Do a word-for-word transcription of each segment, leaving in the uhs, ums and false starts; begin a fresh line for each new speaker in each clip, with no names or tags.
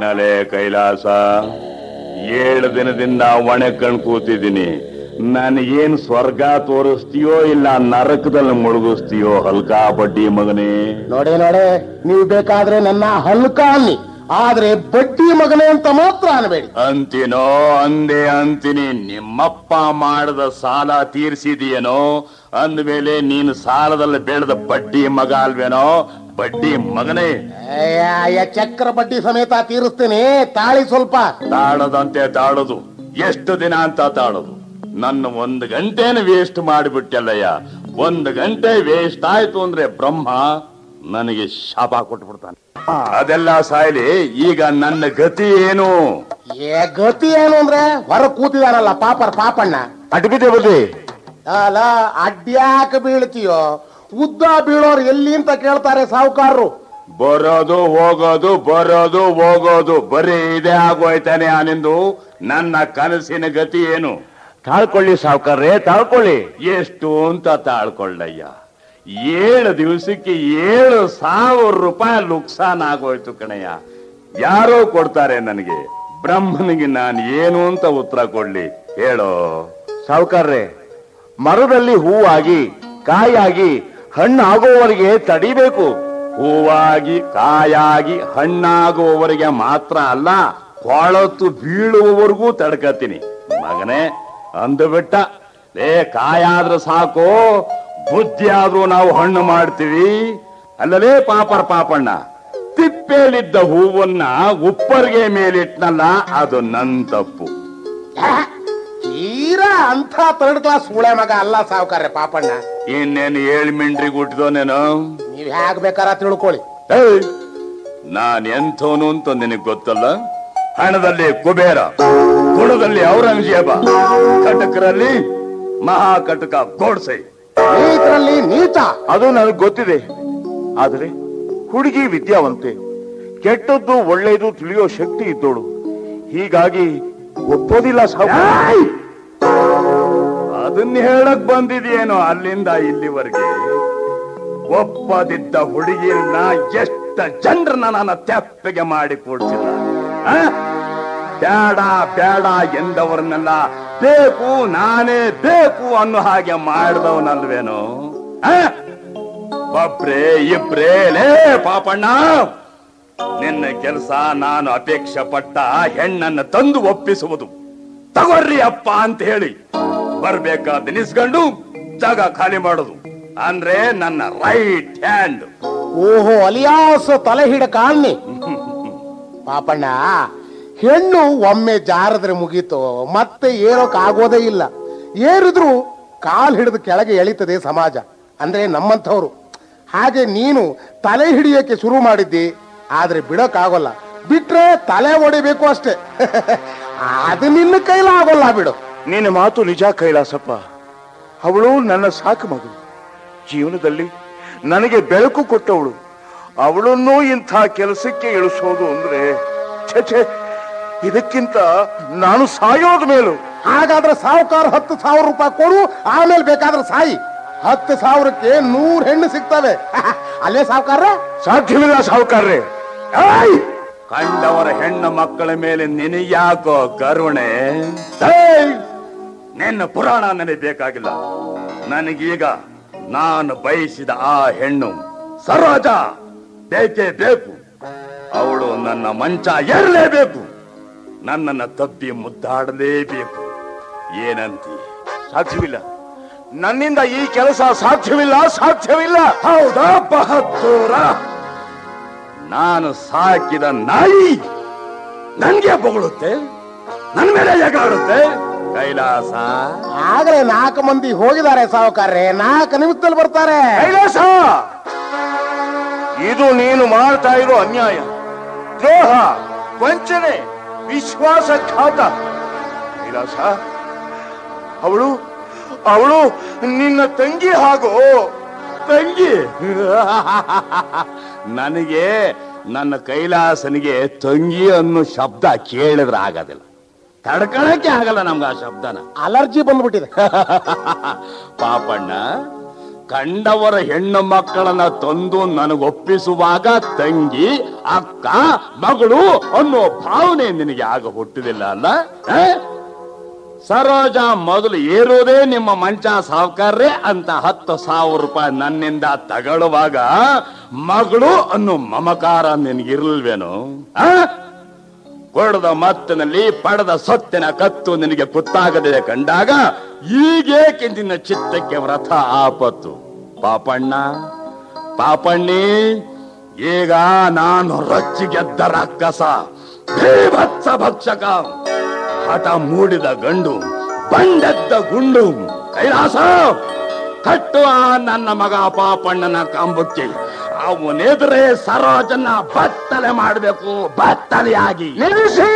ಏನಲೇ ಕೈಲಾಸ, ಏಳು ದಿನದಿಂದ ಒಣೆ ಕಣ್ ಕೂತಿದ್ದೀನಿ. ನನಗೇನ್ ಸ್ವರ್ಗ ತೋರಿಸ್ತೀಯೋ ಇಲ್ಲ ನರಕದಲ್ಲಿ ಮುಳುಗಿಸ್ತೀಯೋ ಹಲ್ಕಾ ಬಡ್ಡಿ ಮಗನೇ?
ನೋಡಿ ನೋಡಿ, ನೀವು ಬೇಕಾದ್ರೆ ನನ್ನ ಹಲ್ಕ ಅನ್ನಿ, ಆದ್ರೆ ಬಡ್ಡಿ ಮಗನೇ ಅಂತ ಮಾತ್ರ ಅನ್ಬೇಡಿ.
ಅಂತೀನೋ? ಅಂದೆ ಅಂತೀನಿ. ನಿಮ್ಮಪ್ಪ ಮಾಡಿದ ಸಾಲ ತೀರ್ಸಿದೀಯನೋ ಅಂದ್ಮೇಲೆ ನೀನು ಸಾಲದಲ್ಲಿ ಬೆಳೆದ ಬಡ್ಡಿ ಮಗ ಅಲ್ವೇನೋ? ಬಡ್ಡಿ ಮಗನೇ,
ಚಕ್ರ ಬಡ್ಡಿ ಸಮೇತ ತೀರಿಸ್ತೀನಿ, ತಾಳಿ ಸ್ವಲ್ಪ.
ತಾಳದಂತೆ ತಾಳೋದು ಎಷ್ಟು ದಿನ ಅಂತ ತಾಳೋದು? ನನ್ನ ಒಂದು ಗಂಟೆನ ವೇಸ್ಟ್ ಮಾಡಿಬಿಟ್ಟಲ್ಲಯ್ಯ. ಒಂದು ಗಂಟೆ ವೇಸ್ಟ್ ಆಯ್ತು ಅಂದ್ರೆ ಬ್ರಹ್ಮ ನನಗೆ ಶಾಪ ಕೊಟ್ಬಿಡ್ತಾನೆ. ಅದೆಲ್ಲ ಸಾಯ್ಲಿ, ಈಗ ನನ್ನ ಗತಿ ಏನು?
ಏ ಗತಿ ಏನು ಅಂದ್ರೆ ಹೊರ ಕೂತಿದಾರಲ್ಲ ಪಾಪರ್ ಪಾಪಣ್ಣ.
ಅಡ್ಬಿದೆ ಬದಿ
ಅಲ್ಲ, ಅಡ್ಯಾಕ ಬೀಳ್ತೀಯೋ? ಉದ್ದ ಬೀಳೋರು ಎಲ್ಲಿ ಅಂತ ಕೇಳ್ತಾರೆ ಸಾಹುಕಾರರು.
ಬರೋದು ಹೋಗೋದು ಬರೋದು ಹೋಗೋದು ಬರೀ ಇದೇ ಆಗೋಯ್ತಾನೆ ನಿಂದು. ನನ್ನ ಕನಸಿನ ಗತಿ ಏನು?
ತಾಳ್ಕೊಳ್ಳಿ ಸಾಹುಕಾರ್ರೆ, ತಾಳ್ಕೊಳ್ಳಿ.
ಎಷ್ಟು ಅಂತ ತಾಳ್ಕೊಳ್ಳಯ್ಯ? ಏಳು ದಿವಸಕ್ಕೆ ಏಳು ಸಾವಿರ ರೂಪಾಯಿ ನುಕ್ಸಾನ್ ಆಗೋಯ್ತು ಕಣಯ್ಯ. ಯಾರೋ ಕೊಡ್ತಾರೆ ನನಗೆ, ಬ್ರಹ್ಮನಿಗೆ ನಾನು ಏನು ಅಂತ ಉತ್ತರ ಕೊಡ್ಲಿ ಹೇಳೋ?
ಸಾಹುಕಾರ್ರೆ, ಮರದಲ್ಲಿ ಹೂವಾಗಿ ಕಾಯಾಗಿ ಹಣ್ಣು ಆಗುವವರೆಗೆ ತಡಿಬೇಕು.
ಹೂವಾಗಿ ಕಾಯಾಗಿ ಹಣ್ಣಾಗುವವರೆಗೆ ಮಾತ್ರ ಅಲ್ಲ, ಕೊಳತು ಬೀಳುವವರೆಗೂ ತಡ್ಕತೀನಿ ಮಗನೇ. ಅಂದುಬಿಟ್ಟ ಲೇ, ಕಾಯಾದ್ರೂ ಸಾಕು, ಬುದ್ಧಿ ಆದ್ರೂ ನಾವು ಹಣ್ಣು ಮಾಡ್ತೀವಿ ಅಲ್ಲಲೇ ಪಾಪರ್ ಪಾಪಣ್ಣ. ತಿಪ್ಪೇಲಿದ್ದ ಹೂವನ್ನ ಉಪ್ಪರಿಗೆ ಮೇಲಿಟ್ನಲ್ಲ, ಅದು ನನ್ ತಪ್ಪು.
ತೀರಾ ಅಂತ ಥರ್ಡ್ ಕ್ಲಾಸ್ ಮೂಳೆ ಮಗ ಅಲ್ಲ ಸಾಹುಕಾರ್ರೆ ಪಾಪಣ್ಣ.
ಇನ್ನೇನು ಏಳು ಮಿಂಡ್ರಿಗೆ ಹುಟ್ಟಿದೋನೇನು?
ನೀವ್ ಹೇಗ್ ಬೇಕಾರ ತಿಳ್ಕೊಳ್ಳಿ.
ನಾನ್ ಎಂಥವನು ಅಂತ ನಿನಗ್ ಗೊತ್ತಲ್ಲ. ಹಣದಲ್ಲಿ ಕುಬೇರ, ಗುಣದಲ್ಲಿ ಔರಂಗಜೇಬ, ಕಟಕರಲ್ಲಿ ಮಹಾಕಟಕ ಗೋಡ್ಸೆ,
ನೀತರಲ್ಲಿ ನೀತ.
ಅದು ನನಗೆ ಗೊತ್ತಿದೆ. ಆದರೆ ಹುಡುಗಿ ವಿದ್ಯಾವಂತೆ, ಕೆಟ್ಟದ್ದು ಒಳ್ಳೆಯದು ತಿಳಿಯೋ ಶಕ್ತಿ ಇದ್ದೋಳು. ಹೀಗಾಗಿ ಒಪ್ಪೋದಿಲ್ಲ ಸಾಹುಕಾರ.
ಅದನ್ನ ಹೇಳಕ್ ಬಂದಿದೆಯೇನೋ ಅಲ್ಲಿಂದ ಇಲ್ಲಿವರೆಗೆ? ಒಪ್ಪದಿದ್ದ ಹುಡುಗಿಯನ್ನ ಎಷ್ಟ ಜನರನ್ನ ನನ್ನ ತೆಪ್ಪಗೆ ಮಾಡಿ ಕೊಡ್ಸಿಲ್ಲ. ಬೇಡ ಬೇಡ ಎಂದವರನ್ನೆಲ್ಲ ಬೇಕು ನಾನೇ ಬೇಕು ಅನ್ನೋ ಹಾಗೆ ಮಾಡಿದವನಲ್ವೇನೋ? ಒಬ್ರೇ ಇಬ್ರೇ ಲೇ ಪಾಪಣ್ಣ, ನಿನ್ನ ಕೆಲಸ ನಾನು ಅಪೇಕ್ಷೆ ಪಟ್ಟ ಹೆಣ್ಣನ್ನು ತಂದು ಒಪ್ಪಿಸುವುದು. ತಗೋರ್ರಿ ಅಪ್ಪ ಅಂತ ಹೇಳಿ ಬರ್ಬೇಕಾದ ನಿಸ್ಕೊಂಡು ಜಾಗ ಖಾಲಿ ಮಾಡೋದು ಅಂದ್ರೆ ನನ್ನ ರೈಟ್ ಹ್ಯಾಂಡ್.
ಓಹೋ, ಅಲಿಯಾಸ್ ತಲೆ ಹಿಡ ಕಾಣಿ. ಪಾಪಣ್ಣ, ಹೆಣ್ಣು ಒಮ್ಮೆ ಜಾರದ್ರೆ ಮುಗೀತು, ಮತ್ತೆ ಏರೋಕ್ ಆಗೋದೇ ಇಲ್ಲ. ಏರಿದ್ರು ಕಾಲ್ ಹಿಡಿದು ಕೆಳಗೆ ಎಳಿತದೆ ಸಮಾಜ, ಅಂದ್ರೆ ನಮ್ಮಂಥವ್ರು. ಹಾಗೆ ನೀನು ತಲೆ ಹಿಡಿಯೋಕೆ ಶುರು ಮಾಡಿದ್ದಿ, ಆದ್ರೆ ಬಿಡಕ್ ಆಗೋಲ್ಲ. ಬಿಟ್ರೆ ತಲೆ ಹೊಡಿಬೇಕು ಅಷ್ಟೇ. ಅದು ನಿನ್ನ ಕೈಲಾಗೋಲ್ಲ ಬಿಡು.
ನಿನ್ನ ಮಾತು ನಿಜ ಕೈಲಾಸಪ್ಪ. ಅವಳು ನನ್ನ ಸಾಕು ಮಗಳು, ಜೀವನದಲ್ಲಿ ನನಗೆ ಬೆಳಕು ಕೊಟ್ಟವಳು. ಅವಳನ್ನು ಇಂಥ ಕೆಲಸಕ್ಕೆ ಇಳಿಸೋದು ಅಂದ್ರೆ ಛೆ, ಇದಕ್ಕಿಂತ ನಾನು ಸಾಯೋದ ಮೇಲು.
ಹಾಗಾದ್ರೆ ಸಾಹುಕಾರ ಹತ್ತು ಸಾವಿರ ರೂಪಾಯಿ ಕೊಡು, ಆಮೇಲೆ ಬೇಕಾದ್ರೆ ಸಾಯಿ. ಹತ್ತು ಸಾವಿರಕ್ಕೆ ನೂರು ಹೆಣ್ಣು ಸಿಗ್ತವೆ. ಅಲ್ಲೇ ಸಾಹುಕಾರ?
ಸಾಧ್ಯವಿಲ್ಲ ಸಾಹುಕಾರ್ರೆ.
ಕಂಡವರ ಹೆಣ್ಣು ಮಕ್ಕಳ ಮೇಲೆ ನಿನಗ್ಯಾಕೋ ಕರುಣೆ? ನಿನ್ನ ಪುರಾಣ ನನಗೆ ಬೇಕಾಗಿಲ್ಲ. ನನಗೀಗ ನಾನು ಬಯಸಿದ ಆ ಹೆಣ್ಣು ಸರೋಜ ಬೇಕೇ ಬೇಕು. ಅವಳು ನನ್ನ ಮಂಚ ಏರಲೇಬೇಕು, ನನ್ನನ್ನ ತಬ್ಬಿ ಮುದ್ದಾಡಲೇಬೇಕು. ಏನಂತಿ?
ಸಾಧ್ಯವಿಲ್ಲ, ನನ್ನಿಂದ ಈ ಕೆಲಸ ಸಾಧ್ಯವಿಲ್ಲ, ಸಾಧ್ಯವಿಲ್ಲ.
ಹೌದಾ ಬಹದ್ದೂರ? ನಾನು ಸಾಕಿದ ನಾಯಿ ನನ್ಗೆ ಬೊಗಳುತ್ತೆ, ನನ್ ಮೇಲೆ ಎಗಾಡುತ್ತೆ. ಕೈಲಾಸ,
ಆಗಲೇ ನಾಲ್ಕು ಮಂದಿ ಹೋಗಿದ್ದಾರೆ ಸಾಹುಕಾರ್ರೆ, ನಾಲ್ಕು ನಿಮಿಷದಲ್ಲಿ ಬರ್ತಾರೆ.
ಕೈಲಾಸ, ಇದು ನೀನು ಮಾಡ್ತಾ ಇರೋ ಅನ್ಯಾಯ, ದ್ರೋಹ, ವಂಚನೆ, ವಿಶ್ವಾಸಘಾತ. ಕೈಲಾಸ, ಅವಳು ಅವಳು ನಿನ್ನ ತಂಗಿ. ಹಾಗೂ
ತಂಗಿ? ನನಗೆ ನನ್ನ ಕೈಲಾಸನಿಗೆ ತಂಗಿ ಅನ್ನೋ ಶಬ್ದ ಕೇಳಿದ್ರೆ ಆಗೋದಿಲ್ಲ, ತಡ್ಕೊಳಕ್ಕೆ ಆಗಲ್ಲ ನಮ್ಗೆ ಆ ಶಬ್ದನ.
ಅಲರ್ಜಿ ಬಂದ್ಬಿಟ್ಟಿದೆ.
ಪಾಪಣ್ಣ, ಕಂಡವರ ಹೆಣ್ಣು ಮಕ್ಕಳನ್ನ ತಂದು ನನಗೊಪ್ಪಿಸುವಾಗ ತಂಗಿ ಅಕ್ಕ ಮಗಳು ಅನ್ನೋ ಭಾವನೆ ನಿನಗೆ ಆಗ ಹುಟ್ಟಿದಿಲ್ಲ ಅಲ್ಲ? ಸರೋಜ ಮೊದಲು ಏರೋದೇ ನಿಮ್ಮ ಮಂಚ ಸಾವುಕಾರ್ರೆ ಅಂತ ಹತ್ತು ಸಾವಿರ ರೂಪಾಯಿ ನನ್ನಿಂದ ತಗೊಳ್ಳುವಾಗ ಮಗಳು ಅನ್ನೋ ಮಮಕಾರ ನಿನಗಿರ್ಲ್ವೇನು? ಕೊಡದ ಮತ್ತಿನಲ್ಲಿ ಪಡೆದ ಸೊತ್ತಿನ ಕತ್ತು ನಿನಗೆ ಗೊತ್ತಾಗದೆ ಕಂಡಾಗ ಈಗೇಕೆ ನಿನ್ನ ಚಿತ್ತಕ್ಕೆ ವ್ರತ ಆಪತ್ತು? ಪಾಪಣ್ಣ ಪಾಪಣ್ಣಿ, ಈಗ ನಾನು ರಚ್ಚಿಗೆದ್ದ ರಕ್ಕಸ, ಭೀಭತ್ಸ ಭಕ್ಷಕ, ಹಠ ಮೂಡಿದ ಗಂಡು, ಬಂಡೆದ್ದ ಗುಂಡು. ಕೈಲಾಸ, ಕಟ್ಟು ಆ ನನ್ನ ಮಗ ಪಾಪಣ್ಣನ ಕಂಬಕ್ಕೆ. ಅವನೆದುರೇ ಸರೋಜನ್ನ ಬತ್ತಲೆ ಮಾಡಬೇಕು, ಬತ್ತಲೆಯಾಗಿ.
ನಿಲ್ಲಿಸಿ!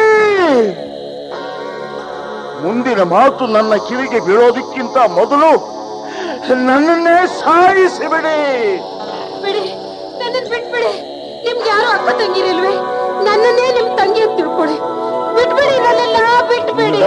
ಮುಂದಿನ ಮಾತು ನನ್ನ ಕಿವಿಗೆ ಬೀಳೋದಕ್ಕಿಂತ ಮೊದಲು ನನ್ನನ್ನೇ ಸಾಯಿಸಿ ಬಿಡಿ.
ಬಿಡಿ, ನನ್ನನ್ನು ಬಿಟ್ಬಿಡಿ. ನಿಮ್ಗೆ ಯಾರು ಅಕ್ಕ ತಂಗಿರಿಲ್ವೇ? ನನ್ನನ್ನೇ ನಿಮ್ ತಂಗಿ ಅಂತ ತಿಳ್ಕೊಳ್ಳಿ. ಬಿಟ್ಬಿಡಿ, ನನ್ನೆಲ್ಲ ಬಿಟ್ಬಿಡಿ.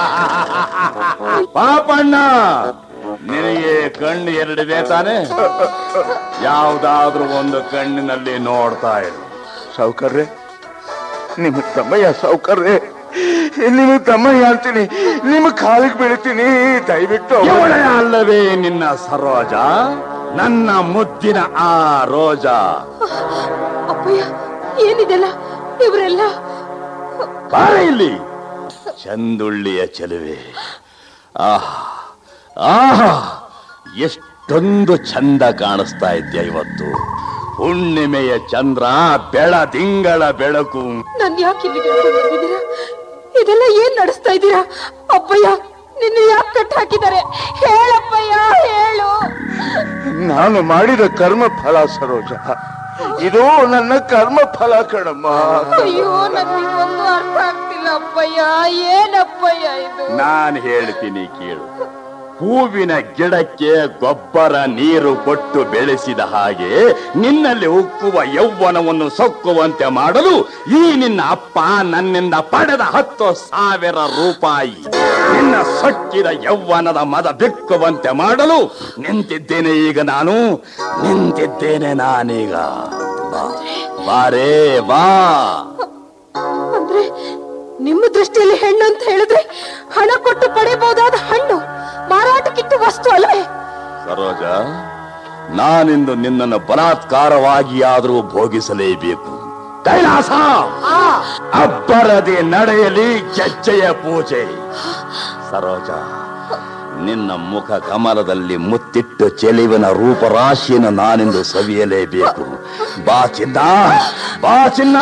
ಪಾಪಣ್ಣ, ನಿನಗೆ ಕಣ್ಣು ಎರಡಿದೆ ತಾನೆ? ಯಾವ್ದಾದ್ರೂ ಒಂದು ಕಣ್ಣಿನಲ್ಲಿ ನೋಡ್ತಾ ಇರು.
ಸಾವುಕಾರ್ರೆ, ನಿಮ್ಮ ತಮ್ಮಯ್ಯ ಸಾವುಕಾರ್ರೆ, ನಿಮ್ಮ ತಮ್ಮಯ್ಯ ಅಂತೀನಿ, ನಿಮ್ಮ ಕಾಲಿಗೆ ಬೀಳ್ತೀನಿ, ದಯವಿಟ್ಟು.
ಇವಳೇ ಅಲ್ಲವೇ ನಿನ್ನ ಸರೋಜ, ನನ್ನ ಮುದ್ದಿನ ಆ ರೋಜಾ?
ಅಪ್ಪಯ್ಯ, ಏನಿದೆಲ್ಲ? ಇವರೆಲ್ಲ
ಬಾರ ಇಲ್ಲಿ. ಚಂದುಳ್ಳಿಯ ಚೆಲುವೆ, ಆಹ್ ಆಹಾ, ಎಷ್ಟೊಂದು ಚಂದ ಕಾಣಿಸ್ತಾ ಇದ್ಯಾ ಇವತ್ತು. ಹುಣ್ಣಿಮೆಯ ಚಂದ್ರ, ಬೆಳದಿಂಗಳ ಬೆಳಕು.
ನನ್ ಯಾಕೆ ಇಲ್ಲಿಗೆ ಕರ್ಕೊಂಡು ಬಂದಿದ್ದೀರಾ? ಇದೆಲ್ಲ ಏನ್ ನಡೆಸ್ತಾ ಇದ್ದೀರಾ? ಅಪ್ಪಯ್ಯ, ನಿನ್ನ ಯಾಕೆ ಕಟ್ ಹಾಕಿದ್ದಾರೆ? ಹೇಳಪ್ಪಯ್ಯ, ಹೇಳು.
ನಾನು ಮಾಡಿದ ಕರ್ಮ ಫಲ ಸರೋಜ, ಇದು ನನ್ನ ಕರ್ಮ ಫಲ ಕಣಮ್ಮ.
ಅಯ್ಯೋ, ನನಗೆ ಒಂದು ಅರ್ಥ ಆಗ್ತಿಲ್ಲ ಅಪ್ಪಯ್ಯ. ಏನಪ್ಪಯ್ಯ ಇದು?
ನಾನು ಹೇಳ್ತೀನಿ ಕೇಳು. ಹೂವಿನ ಗಿಡಕ್ಕೆ ಗೊಬ್ಬರ ನೀರು ಕೊಟ್ಟು ಬೆಳೆಸಿದ ಹಾಗೆ ನಿನ್ನಲ್ಲಿ ಉಕ್ಕುವ ಯೌವನವನ್ನು ಸೊಕ್ಕುವಂತೆ ಮಾಡಲು ಈ ನಿನ್ನ ಅಪ್ಪ ನನ್ನಿಂದ ಪಡೆದ ಹತ್ತು ಸಾವಿರ ರೂಪಾಯಿ ನಿನ್ನ ಸೊಕ್ಕಿದ ಯೌವನದ ಮದ ಬಿಕ್ಕುವಂತೆ ಮಾಡಲು ನಿಂತಿದ್ದೇನೆ. ಈಗ ನಾನು ನಿಂತಿದ್ದೇನೆ ನಾನೀಗ. ಬಾರೇ ಬಾ.
ಅಂದ್ರೆ ನಿಮ್ಮ ದೃಷ್ಟಿಯಲ್ಲಿ ಹೆಣ್ಣು ಅಂತ ಹೇಳಿದ್ರೆ ಹಣ ಕೊಟ್ಟು ಪಡೆಯಬಹುದಾದ ಹಣ್ಣು, ಮಾರಾಟಕ್ಕಿಟ್ಟು ವಸ್ತು ಅಲ್ವೇ?
ಸರೋಜ, ನಾನಿಂದು ನಿನ್ನನ್ನು ಬಲಾತ್ಕಾರವಾಗಿ ಆದರೂ ಭೋಗಿಸಲೇಬೇಕು. ಕೈಲಾಸ, ಅಬ್ಬರದೆ ನಡೆಯಲಿ ಗೆಜ್ಜೆಯ ಪೂಜೆ. ಸರೋಜ, ನಿನ್ನ ಮುಖ ಕಮಲದಲ್ಲಿ ಮುತ್ತಿಟ್ಟು ಚೆಲುವಿನ ರೂಪರಾಶಿಯನ್ನು ನಾನಿಂದು ಸವಿಯಲೇಬೇಕು. ಬಾ ಚಿನ್ನ, ಬಾ ಚಿನ್ನ.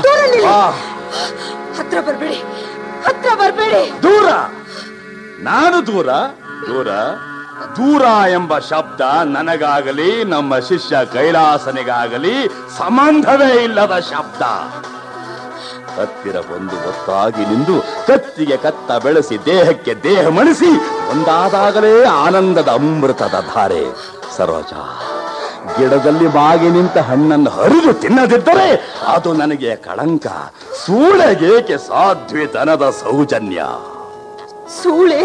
ಹತ್ರ ಬರ್ಬೇಡಿ, ಹತ್ರ ಬರ್ಬೇಡಿ.
ದೂರ? ನಾನು ದೂರ? ದೂರ ದೂರ ಎಂಬ ಶಬ್ದ ನನಗಾಗಲಿ ನಮ್ಮ ಶಿಷ್ಯ ಕೈಲಾಸನಿಗಾಗಲಿ ಸಂಬಂಧವೇ ಇಲ್ಲದ ಶಬ್ದ. ಹತ್ತಿರ ಬಂದು ಒತ್ತಾಗಿ ನಿಂದು ಕತ್ತಿಗೆ ಕತ್ತ ಬೆಳೆಸಿ ದೇಹಕ್ಕೆ ದೇಹ ಮಣಿಸಿ ಒಂದಾದಾಗಲೇ ಆನಂದದ ಅಮೃತದ ಧಾರೆ. ಸರೋಜ, ಗಿಡದಲ್ಲಿ ಬಾಗಿ ನಿಂತ ಹಣ್ಣನ್ನು ಹರಿದು ತಿನ್ನದಿದ್ದರೆ ಅದು ನನಗೆ ಕಳಂಕ. ಸೂಳೆಗೇಕೆ ಸಾಧ್ವಿತನದ ಸೌಜನ್ಯ?
ಸೂಳೆ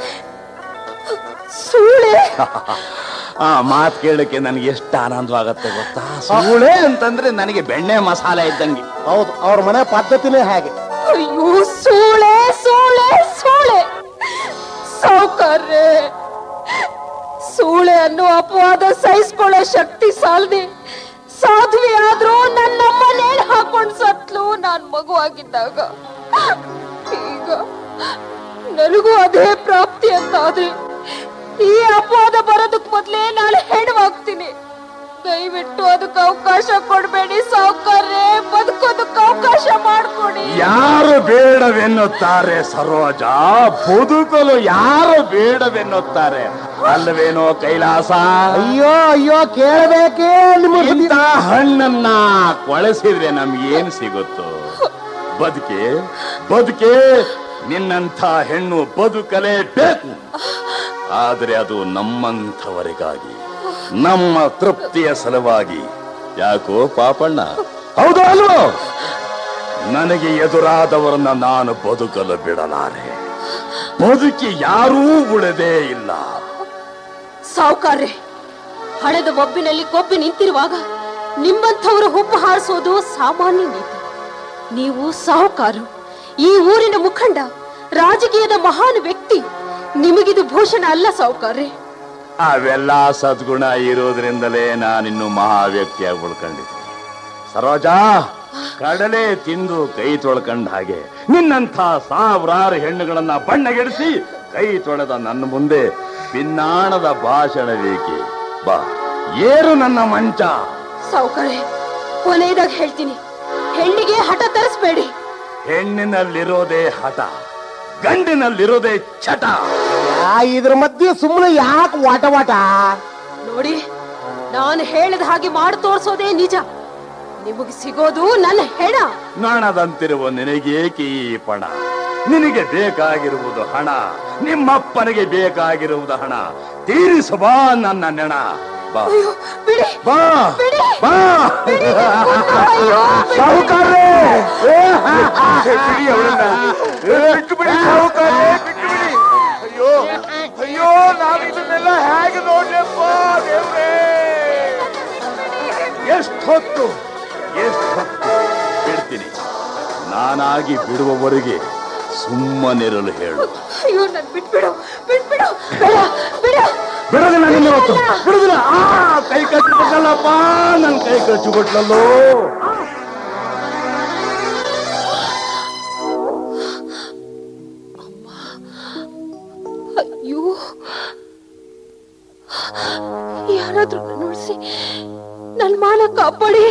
ಸೂಳೆ
ಆ ಮಾತು ಕೇಳಕ್ಕೆ ನನಗೆ ಎಷ್ಟು ಆನಂದವಾಗತ್ತೆ ಗೊತ್ತಾ? ಸೂಳೆ ಅಂತಂದ್ರೆ ನನಗೆ ಬೆಣ್ಣೆ ಮಸಾಲೆ ಇದ್ದಂಗೆ.
ಹೌದು, ಅವ್ರ ಮನೆ ಪದ್ಧತಿನೇ ಹಾಗೆ.
ಅಯ್ಯೋ, ಸೂಳೆ ಸೂಳೆ ಸೂಳೆ. ಸಾವುಕಾರ್ರೆ, ಸೂಳೆ ಅನ್ನೋ ಅಪವಾದ ಸಹಿಸ್ಕೊಳ್ಳೋ ಶಕ್ತಿ ಸಾಲದೆ ಸಾಧ್ವಿ ಆದ್ರೂ ನನ್ನಮ್ಮ ನೇಣು ಹಾಕೊಂಡು ಸತ್ಲು ನಾನ್ ಮಗುವಾಗಿದ್ದಾಗ. ಈಗ ನನಗೂ ಅದೇ ಪ್ರಾಪ್ತಿ ಅಂತ ಆದ್ರೆ ಈ ಅಪವಾದ ಬರೋದಕ್ ಮೊದ್ಲೇ ನಾಳೆ ಹೆಣ್ಣಾಗ್ತೀನಿ. ದಯವಿಟ್ಟು ಅದಕ್ಕೆ ಅವಕಾಶ ಕೊಡ್ಬೇಡಿ ಸಾವುಕಾರ್ರೆ, ಬದುಕೋದಕ್ಕೆ ಅವಕಾಶ ಮಾಡ್ಕೊಡಿ.
ಯಾರು ಬೇಡವೆನ್ನುತ್ತಾರೆ ಸರೋಜ? ಬದುಕಲು ಯಾರು ಬೇಡವೆನ್ನುತ್ತಾರೆ ಅಲ್ಲವೇನೋ ಕೈಲಾಸ?
ಅಯ್ಯೋ ಅಯ್ಯೋ, ಕೇಳಬೇಕೇ ನಿಮ್ಮ
ಇಂಥ ಹಣ್ಣನ್ನ ಕೊಳೆಸಿದ್ರೆ ನಮ್ಗೇನ್ ಸಿಗುತ್ತೋ? ಬದುಕೆ ಬದುಕೆ ನಿನ್ನಂಥ ಹೆಣ್ಣು ಬದುಕಲೇಬೇಕು. ಆದ್ರೆ ಅದು ನಮ್ಮಂಥವರಿಗಾಗಿ, ನಮ್ಮ ತೃಪ್ತಿಯ ಸಲುವಾಗಿ. ಯಾಕೋ ಪಾಪಣ್ಣ, ಹೌದು ಅಲ್ವೋ? ನನಗೆ ಎದುರಾದವರನ್ನ ನಾನು ಬದುಕಲು ಬಿಡಲಾರೆ. ಬದುಕಿ ಯಾರೂ ಉಳಿದೇ ಇಲ್ಲ.
ಸಾವುಕಾರ್ರೆ, ಹಣದ ಒಬ್ಬಿನಲ್ಲಿ ಕೊಬ್ಬಿ ನಿಂತಿರುವಾಗ ನಿಮ್ಮಂಥವರು ಹುಬ್ಬು ಹಾರಿಸೋದು ಸಾಮಾನ್ಯ ನೀತಿ. ನೀವು ಸಾಹುಕಾರು, ಈ ಊರಿನ ಮುಖಂಡ, ರಾಜಕೀಯದ ಮಹಾನ್ ವ್ಯಕ್ತಿ. ನಿಮಗಿದು ಭೂಷಣ ಅಲ್ಲ ಸಾಹುಕಾರ್ರೆ.
ಅವೆಲ್ಲ ಸದ್ಗುಣ ಇರೋದ್ರಿಂದಲೇ ನಾನಿನ್ನು ಮಹಾ ವ್ಯಕ್ತಿಯಾಗಿ ಉಳ್ಕೊಂಡಿದ್ದೀನಿ. ಸರೋಜಾ, ಕಡಲೆ ತಿಂದು ಕೈ ತೊಳ್ಕೊಂಡ ಹಾಗೆ ನಿನ್ನಂಥ ಸಾವಿರಾರು ಹೆಣ್ಣುಗಳನ್ನ ಬಣ್ಣಗೆಡಿಸಿ ಕೈ ತೊಳೆದ ನನ್ನ ಮುಂದೆ ಭಿನ್ನಾಣದ ಭಾಷಣ ಬೇಕೆ? ಬಾ, ಏರು ನನ್ನ ಮಂಚ.
ಸಾಹುಕಾರ್ರೆ, ಕೊನೆಯದಾಗ ಹೇಳ್ತೀನಿ, ಹೆಣ್ಣಿಗೆ ಹಠ ತರಿಸ್ಬೇಡಿ.
ಹೆಣ್ಣಿನಲ್ಲಿರೋದೇ ಹಠ, ಗಂಡಿನಲ್ಲಿರೋದೇ ಚಟ.
ಇದ್ರ ಮಧ್ಯೆ ಸುಮ್ಮನೆ ಯಾಕೆ ವಾಟ ವಾಟ?
ನೋಡಿ, ನಾನು ಹೇಳಿದ ಹಾಗೆ ಮಾಡಿ ತೋರಿಸೋದೇ ನಿಜ. ನಿಮಗೆ ಸಿಗೋದು ನನ್ನ ಹೆಣ.
ನಣದಂತಿರುವ ನಿನಗೇಕೆ ಈ ಪಣ? ನಿನಗೆ ಬೇಕಾಗಿರುವುದು ಹಣ, ನಿಮ್ಮಪ್ಪನಿಗೆ ಬೇಕಾಗಿರುವುದು ಹಣ. ತೀರಿಸಬಾ ನನ್ನ ನೆಣ. ಬಾ
ಬಿಡಿ,
ಬಾ
ಬಿಡಿ,
ಬಾ.
ಸಾಹುಕಾರ್ರೆ, ಬಿಡಿ ಅವಳನ್ನ, ಬಿಟ್ಟು ಬಿಡಿ ಸಾಹುಕಾರ್ರೆ, ಬಿಟ್ಟು ಬಿಡಿ. ಅಯ್ಯೋ ಅಯ್ಯೋ, ನಾನು ಇದನ್ನೆಲ್ಲ ಹೇಗೆ ನೋಡ್ಲಪ್ಪ ದೇವ್ರೇ.
ಎಷ್ಟೊತ್ತು ಎಷ್ಟೊತ್ತು ಬಿಡ್ತೀನಿ. ನಾನಾಗಿ ಬಿಡುವವರೆಗೆ ಸುಮ್ಮನಿರಲು ಹೇಳು.
ಅಯ್ಯೋ, ನನ್ ಬಿಟ್ಬಿಡು, ಬಿಟ್ಬಿಡು, ಬೇಡ, ಬಿಡು.
ಬಿಡೋದಿಲ್ಲ, ನಿನ್ನ ಹೊತ್ತು ಬಿಡುದಿಲ್ಲ. ಆ ಕೈ ಕಚ್ಚಿಬಿಟ್ಲಲ್ಲಪ್ಪ, ನನ್ ಕೈ ಕಚ್ಚಿಬಿಟ್ಲಲ್ಲೋ.
ಅಯ್ಯೋ, ಯಾರಾದ್ರೂ ನೋಡಿಸಿ ನನ್ನ ಮಾನ ಕಾಪಾಡಿ.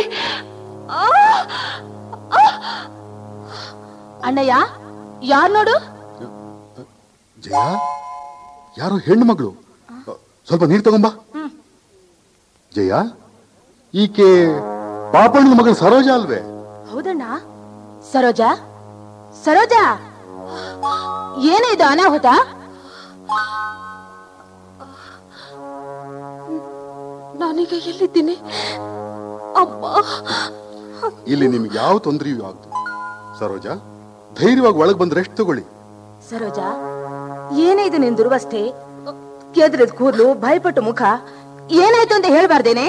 ಅಣ್ಣಯ್ಯ, ಯಾರು ನೋಡು?
ಜಯ, ಯಾರೋ ಹೆಣ್ಣು ಮಗಳು. ಸ್ವಲ್ಪ ನೀರು ತಗೊಂಬಾ. ಜಯ, ಈಕೆ ಪಾಪಣ್ಣನ ಮಗಳು ಸರೋಜಾ ಅಲ್ವೇ?
ಹೌದಣ್ಣ. ಸರೋಜಾ, ಸರೋಜಾ, ಏನೇ ಇದು ಅನಾಹುತ? ನಾನೀಗ ಎಲ್ಲಿದ್ದೀನಿ? ಅಮ್ಮ,
ಇಲ್ಲಿ ನಿಮ್ಗೆ ಯಾವ ತೊಂದರೆಯೂ ಆಗ್ದು. ಸರೋಜಾ, ಧೈರ್ಯವಾಗಿ ಒಳಗೆ ಬಂದು ರೆಸ್ಟ್ ತಗೊಳ್ಳಿ.
ಸರೋಜಾ, ಏನೇ ಇದು ನಿನ್ ದುರ್ವಸ್ಥೆ? ಕೆದ್ರದ ಕೂದಲು, ಭಯಪಟ್ಟು ಮುಖ, ಏನಾಯ್ತು ಅಂತ ಹೇಳ್ಬಾರ್ದೇನೆ?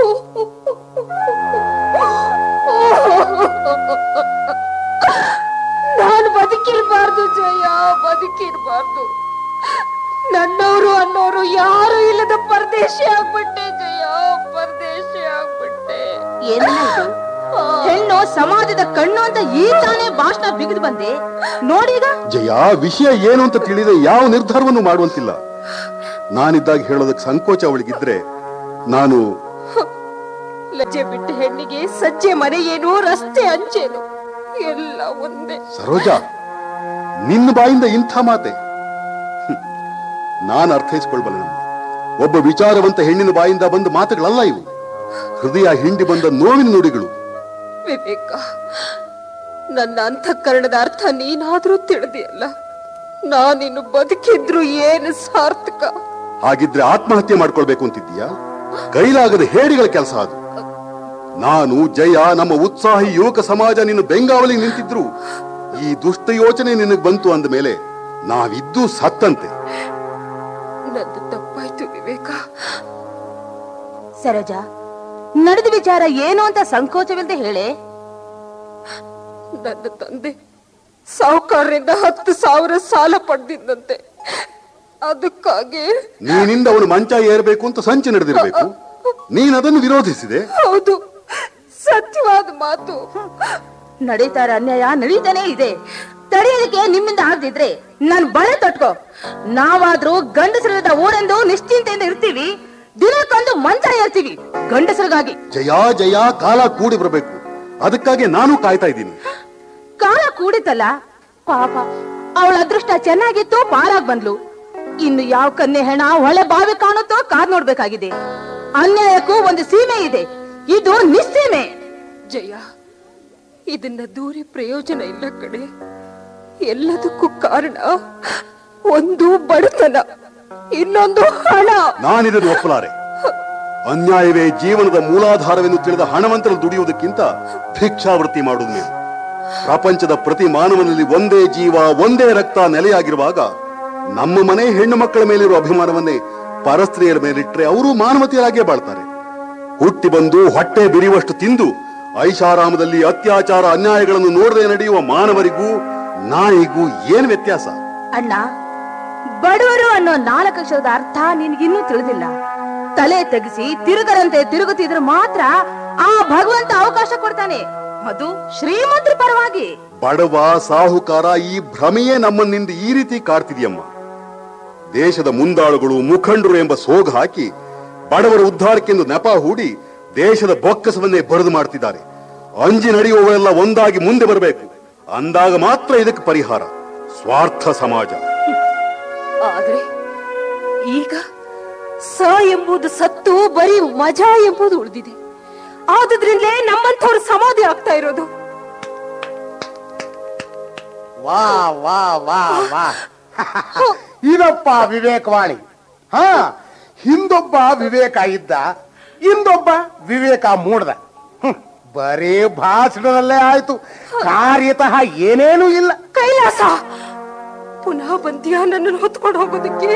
ನಾನು ಬದುಕಿರ್ಬಾರ್ದು ಜಯ, ಬದುಕಿರ್ಬಾರ್ದು. ನನ್ನವರು ಅನ್ನೋರು ಯಾರು ಇಲ್ಲದ ಪರದೇಶಿ ಆಗ್ಬಿಟ್ಟೆ ಜಯ, ಪರದೇಶಿ ಆಗ್ಬಿಟ್ಟೆ.
ಏನಾಯ್ತು? ಹೆಣ್ಣು ಸಮಾಜದ ಕಣ್ಣು ಅಂತ ಈ ತಾನೇ ಭಾಷಣ ಬಿಗಿದು ಬಂದೆ ನೋಡೀಗ.
ಜಯ, ವಿಷಯ ಏನು ಅಂತ ತಿಳಿದ ಯಾವ ನಿರ್ಧಾರವನ್ನು ಮಾಡುವಂತಿಲ್ಲ. ನಾನಿದ್ದಾಗ ಹೇಳೋದಕ್ಕೆ ಸಂಕೋಚ ಅವಳಿಗಿದ್ರೆ ನಾನು
ಲಜ್ಜೆ ಬಿಟ್ಟ ಹೆಣ್ಣಿಗೆ ಸಜ್ಜೆ ಮನೆ ಏನು, ರಸ್ತೆ ಅಂಚೇನು, ಎಲ್ಲ ಒಂದೇ.
ಸರೋಜಾ, ನಿನ್ನ ಬಾಯಿಂದ ಇಂಥ ಮಾತೆ ನಾನು ಅರ್ಥೈಸಿಕೊಳ್ಬಲ್ಲ. ಒಬ್ಬ ವಿಚಾರವಂತ ಹೆಣ್ಣಿನ ಬಾಯಿಂದ ಬಂದ ಮಾತುಗಳಲ್ಲ ಇವು. ಹೃದಯ ಹಿಂಡಿ ಬಂದ ನೋವಿನ ನುಡಿಗಳು.
ವಿವೇಕ, ನನ್ನ ಅಂತಃಕರಣದ ಅರ್ಥ ನೀನಾದ್ರೂ ತಿಳಿದಿಯಲ್ಲ. ನಾನಿನ್ನು ಬದುಕಿದ್ರು ಏನು ಸಾರ್ಥಕ?
ಹಾಗಿದ್ರೆ ಆತ್ಮಹತ್ಯೆ ಮಾಡ್ಕೊಳ್ಬೇಕು ಅಂತಿದ್ದೀಯಾ? ಕೈಲಾಗದ ಹೇಡಿಗಳ ಕೆಲಸ ಅದು. ನಾನು, ಜಯ, ನಮ್ಮ ಉತ್ಸಾಹಿ ಯುವಕ ಸಮಾಜ ನಿನ್ನ ಬೆಂಗಾವಲಿಗೆ ನಿಂತಿದ್ರು ಈ ದುಷ್ಟ ಯೋಚನೆ ನಿನಗೆ ಬಂತು ಅಂದ ಮೇಲೆ ನಾವಿದ್ದು ಸತ್ತಂತೆ.
ನಂದು ತಪ್ಪಾಯ್ತು ವಿವೇಕ.
ಸರೋಜಾ, ನಡೆದ ವಿಚಾರ ಏನು ಅಂತ ಸಂಕೋಚವಿಲ್ಲದೆ ಹೇಳೆ.
ನನ್ನ ತಂದೆ ಸಾಹುಕಾರರಿಂದ ಹತ್ತು ಸಾವಿರ ಸಾಲ ಪಡೆದಿದ್ದಂತೆ. ಅದಕ್ಕಾಗಿ
ನೀನಿಂದ ಅವನು ಮಂಚ ಏರಬೇಕು ಅಂತ ಸಂಚು ನಡೆದಿರಬೇಕು. ನೀನದನ್ನು ವಿರೋಧಿಸಿದೆ.
ಹೌದು, ಸತ್ಯವಾದ ಮಾತು.
ನಡೀತಾರ ಅನ್ಯಾಯ ನಡೀತಾನೆ ಇದೆ. ತಡೆಯೋದಕ್ಕೆ ನಿಮ್ಮಿಂದ ಆಗದಿದ್ರೆ ನನ್ ಬಳೆ ತೊಟ್ಕೋ. ನಾವಾದ್ರೂ ಗಂಡಸರದ ಊರೆಂದು ನಿಶ್ಚಿಂತೆಯಿಂದ ಇರ್ತೀವಿ. ದಿನಕ್ಕೊಂದು ಮಂಚ ಏರ್ತೀವಿ ಗಂಡಸರಿಗಾಗಿ.
ಜಯ, ಜಯ, ಕಾಲ ಕೂಡಿ ಬರಬೇಕು. ಅದಕ್ಕಾಗಿ ನಾನು ಕಾಯ್ತಾ ಇದ್ದೀನಿ.
ಕಾಲ ಕೂಡಿತಲ್ಲ, ಪಾಪ ಅವಳ ಅದೃಷ್ಟ ಚೆನ್ನಾಗಿತ್ತು, ಪಾರಾಗ್ ಬಂದ್ಲು. ಇನ್ನು ಯಾವ ಕನ್ಯೆ ಹೆಣ ಹೊಳೆ ಬಾವಿ ಕಾಣುತ್ತೋ ಕಾದ್ ನೋಡ್ಬೇಕಾಗಿದೆ. ಅನ್ಯಾಯಕ್ಕೂ ಒಂದು ಸೀಮೆ ಇದೆ, ಇದು ನಿಸ್ಸೀಮೆ.
ಜಯ, ಇದನ್ನ ದೂರಿ ಪ್ರಯೋಜನ ಇಲ್ಲ ಕಡೆ. ಎಲ್ಲದಕ್ಕೂ ಕಾರಣ ಒಂದು ಬಡತನ, ಇನ್ನೊಂದು ಹಣ.
ನಾನಿದನ್ನು ಒಪ್ಪಲಾರೆ. ಅನ್ಯಾಯವೇ ಜೀವನದ ಮೂಲಾಧಾರವೆಂದು ತಿಳಿದ ಹಣವಂತರು ದುಡಿಯುವುದಕ್ಕಿಂತ ಭಿಕ್ಷಾವೃತ್ತಿ ಮಾಡುವುದು ಮೇಲೆ. ಪ್ರಪಂಚದ ಪ್ರತಿ ಮಾನವನಲ್ಲಿ ಒಂದೇ ಜೀವ, ಒಂದೇ ರಕ್ತ ನೆಲೆಯಾಗಿರುವಾಗ ನಮ್ಮ ಮನೆ ಹೆಣ್ಣು ಮಕ್ಕಳ ಮೇಲಿರುವ ಅಭಿಮಾನವನ್ನೇ ಪರಸ್ತ್ರೀಯರ ಮೇಲಿಟ್ರೆ ಅವರು ಮಾನವತೆಯಾಗೇ ಬಾಳ್ತಾರೆ. ಹುಟ್ಟಿ ಬಂದು ಹೊಟ್ಟೆ ಬಿರಿಯುವಷ್ಟು ತಿಂದು ಐಷಾರಾಮದಲ್ಲಿ ಅತ್ಯಾಚಾರ ಅನ್ಯಾಯಗಳನ್ನು ನೋಡದೆ ನಡೆಯುವ ಮಾನವರಿಗೂ ನಾಯಿಗೂ ಏನ್ ವ್ಯತ್ಯಾಸ?
ಅಣ್ಣ, ಬಡವರು ಅನ್ನೋ ನಾಲ್ಕು ಅಕ್ಷರದ ಅರ್ಥ ನಿನ್ಗಿನ್ನೂ ತಿಳಿದಿಲ್ಲ. ತಲೆ ತೆಗಿಸಿ ತಿರುಗರಂತೆ ತಿರುಗುತ್ತಿದ್ರೆ ಮಾತ್ರ ಆ ಭಗವಂತ ಅವಕಾಶ ಕೊಡ್ತಾನೆ, ಅದು ಶ್ರೀಮಂತರ ಪರವಾಗಿ.
ಬಡವ ಸಾಹುಕಾರ ಈ ಭ್ರಮೆಯೇ ನಮ್ಮನ್ನಿಂದ ಈ ರೀತಿ ಕಾಡ್ತಿದೆಯಮ್ಮ. ದೇಶದ ಮುಂದಾಳುಗಳು ಮುಖಂಡರು ಎಂಬ ಸೋಗ ಹಾಕಿ ಬಡವರ ಉದ್ಧಾರಕ್ಕೆಂದು ನೆಪ ಹೂಡಿ ದೇಶದ ಬೊಕ್ಕಸವನ್ನೇ ಬರೆದು ಮಾಡ್ತಿದ್ದಾರೆ. ಅಂಜಿ ನಡೆಯುವವರೆಲ್ಲ ಒಂದಾಗಿ ಮುಂದೆ ಬರಬೇಕು, ಅಂದಾಗ ಮಾತ್ರ ಇದಕ್ಕೆ ಪರಿಹಾರ. ಸ್ವಾರ್ಥ ಸಮಾಜ.
ಆದ್ರೆ ಈಗ ಸ ಎಂಬುದು ಸತ್ತು ಬರೀ ಮಜಾ ಎಂಬುದು ಉಳಿದಿದೆ. ಆದ್ರಿಂದಲೇ ನಮ್ಮಂಥವ್ರು ಸಮಾಧಿ ಆಗ್ತಾ ಇರೋದು.
ವಾ ವಾ ವಾ ವಾ ಇದಪ್ಪ ವಿವೇಕವಾಣಿ. ಹಾ, ಹಿಂದೊಬ್ಬ ವಿವೇಕ ಇದ್ದ, ಇಂದೊಬ್ಬ ವಿವೇಕ ಮೂಡ್ದ. ಬರೀ ಭಾಷಣದಲ್ಲೇ ಆಯ್ತು, ಕಾರ್ಯತಃ ಏನೇನೂ ಇಲ್ಲ.
ಕೈಲಾಸ, ಪುನಃ ಬಂದ್ಯಾ ನನ್ನನ್ನು ಹೊತ್ಕೊಂಡು ಹೋಗೋದಕ್ಕೆ?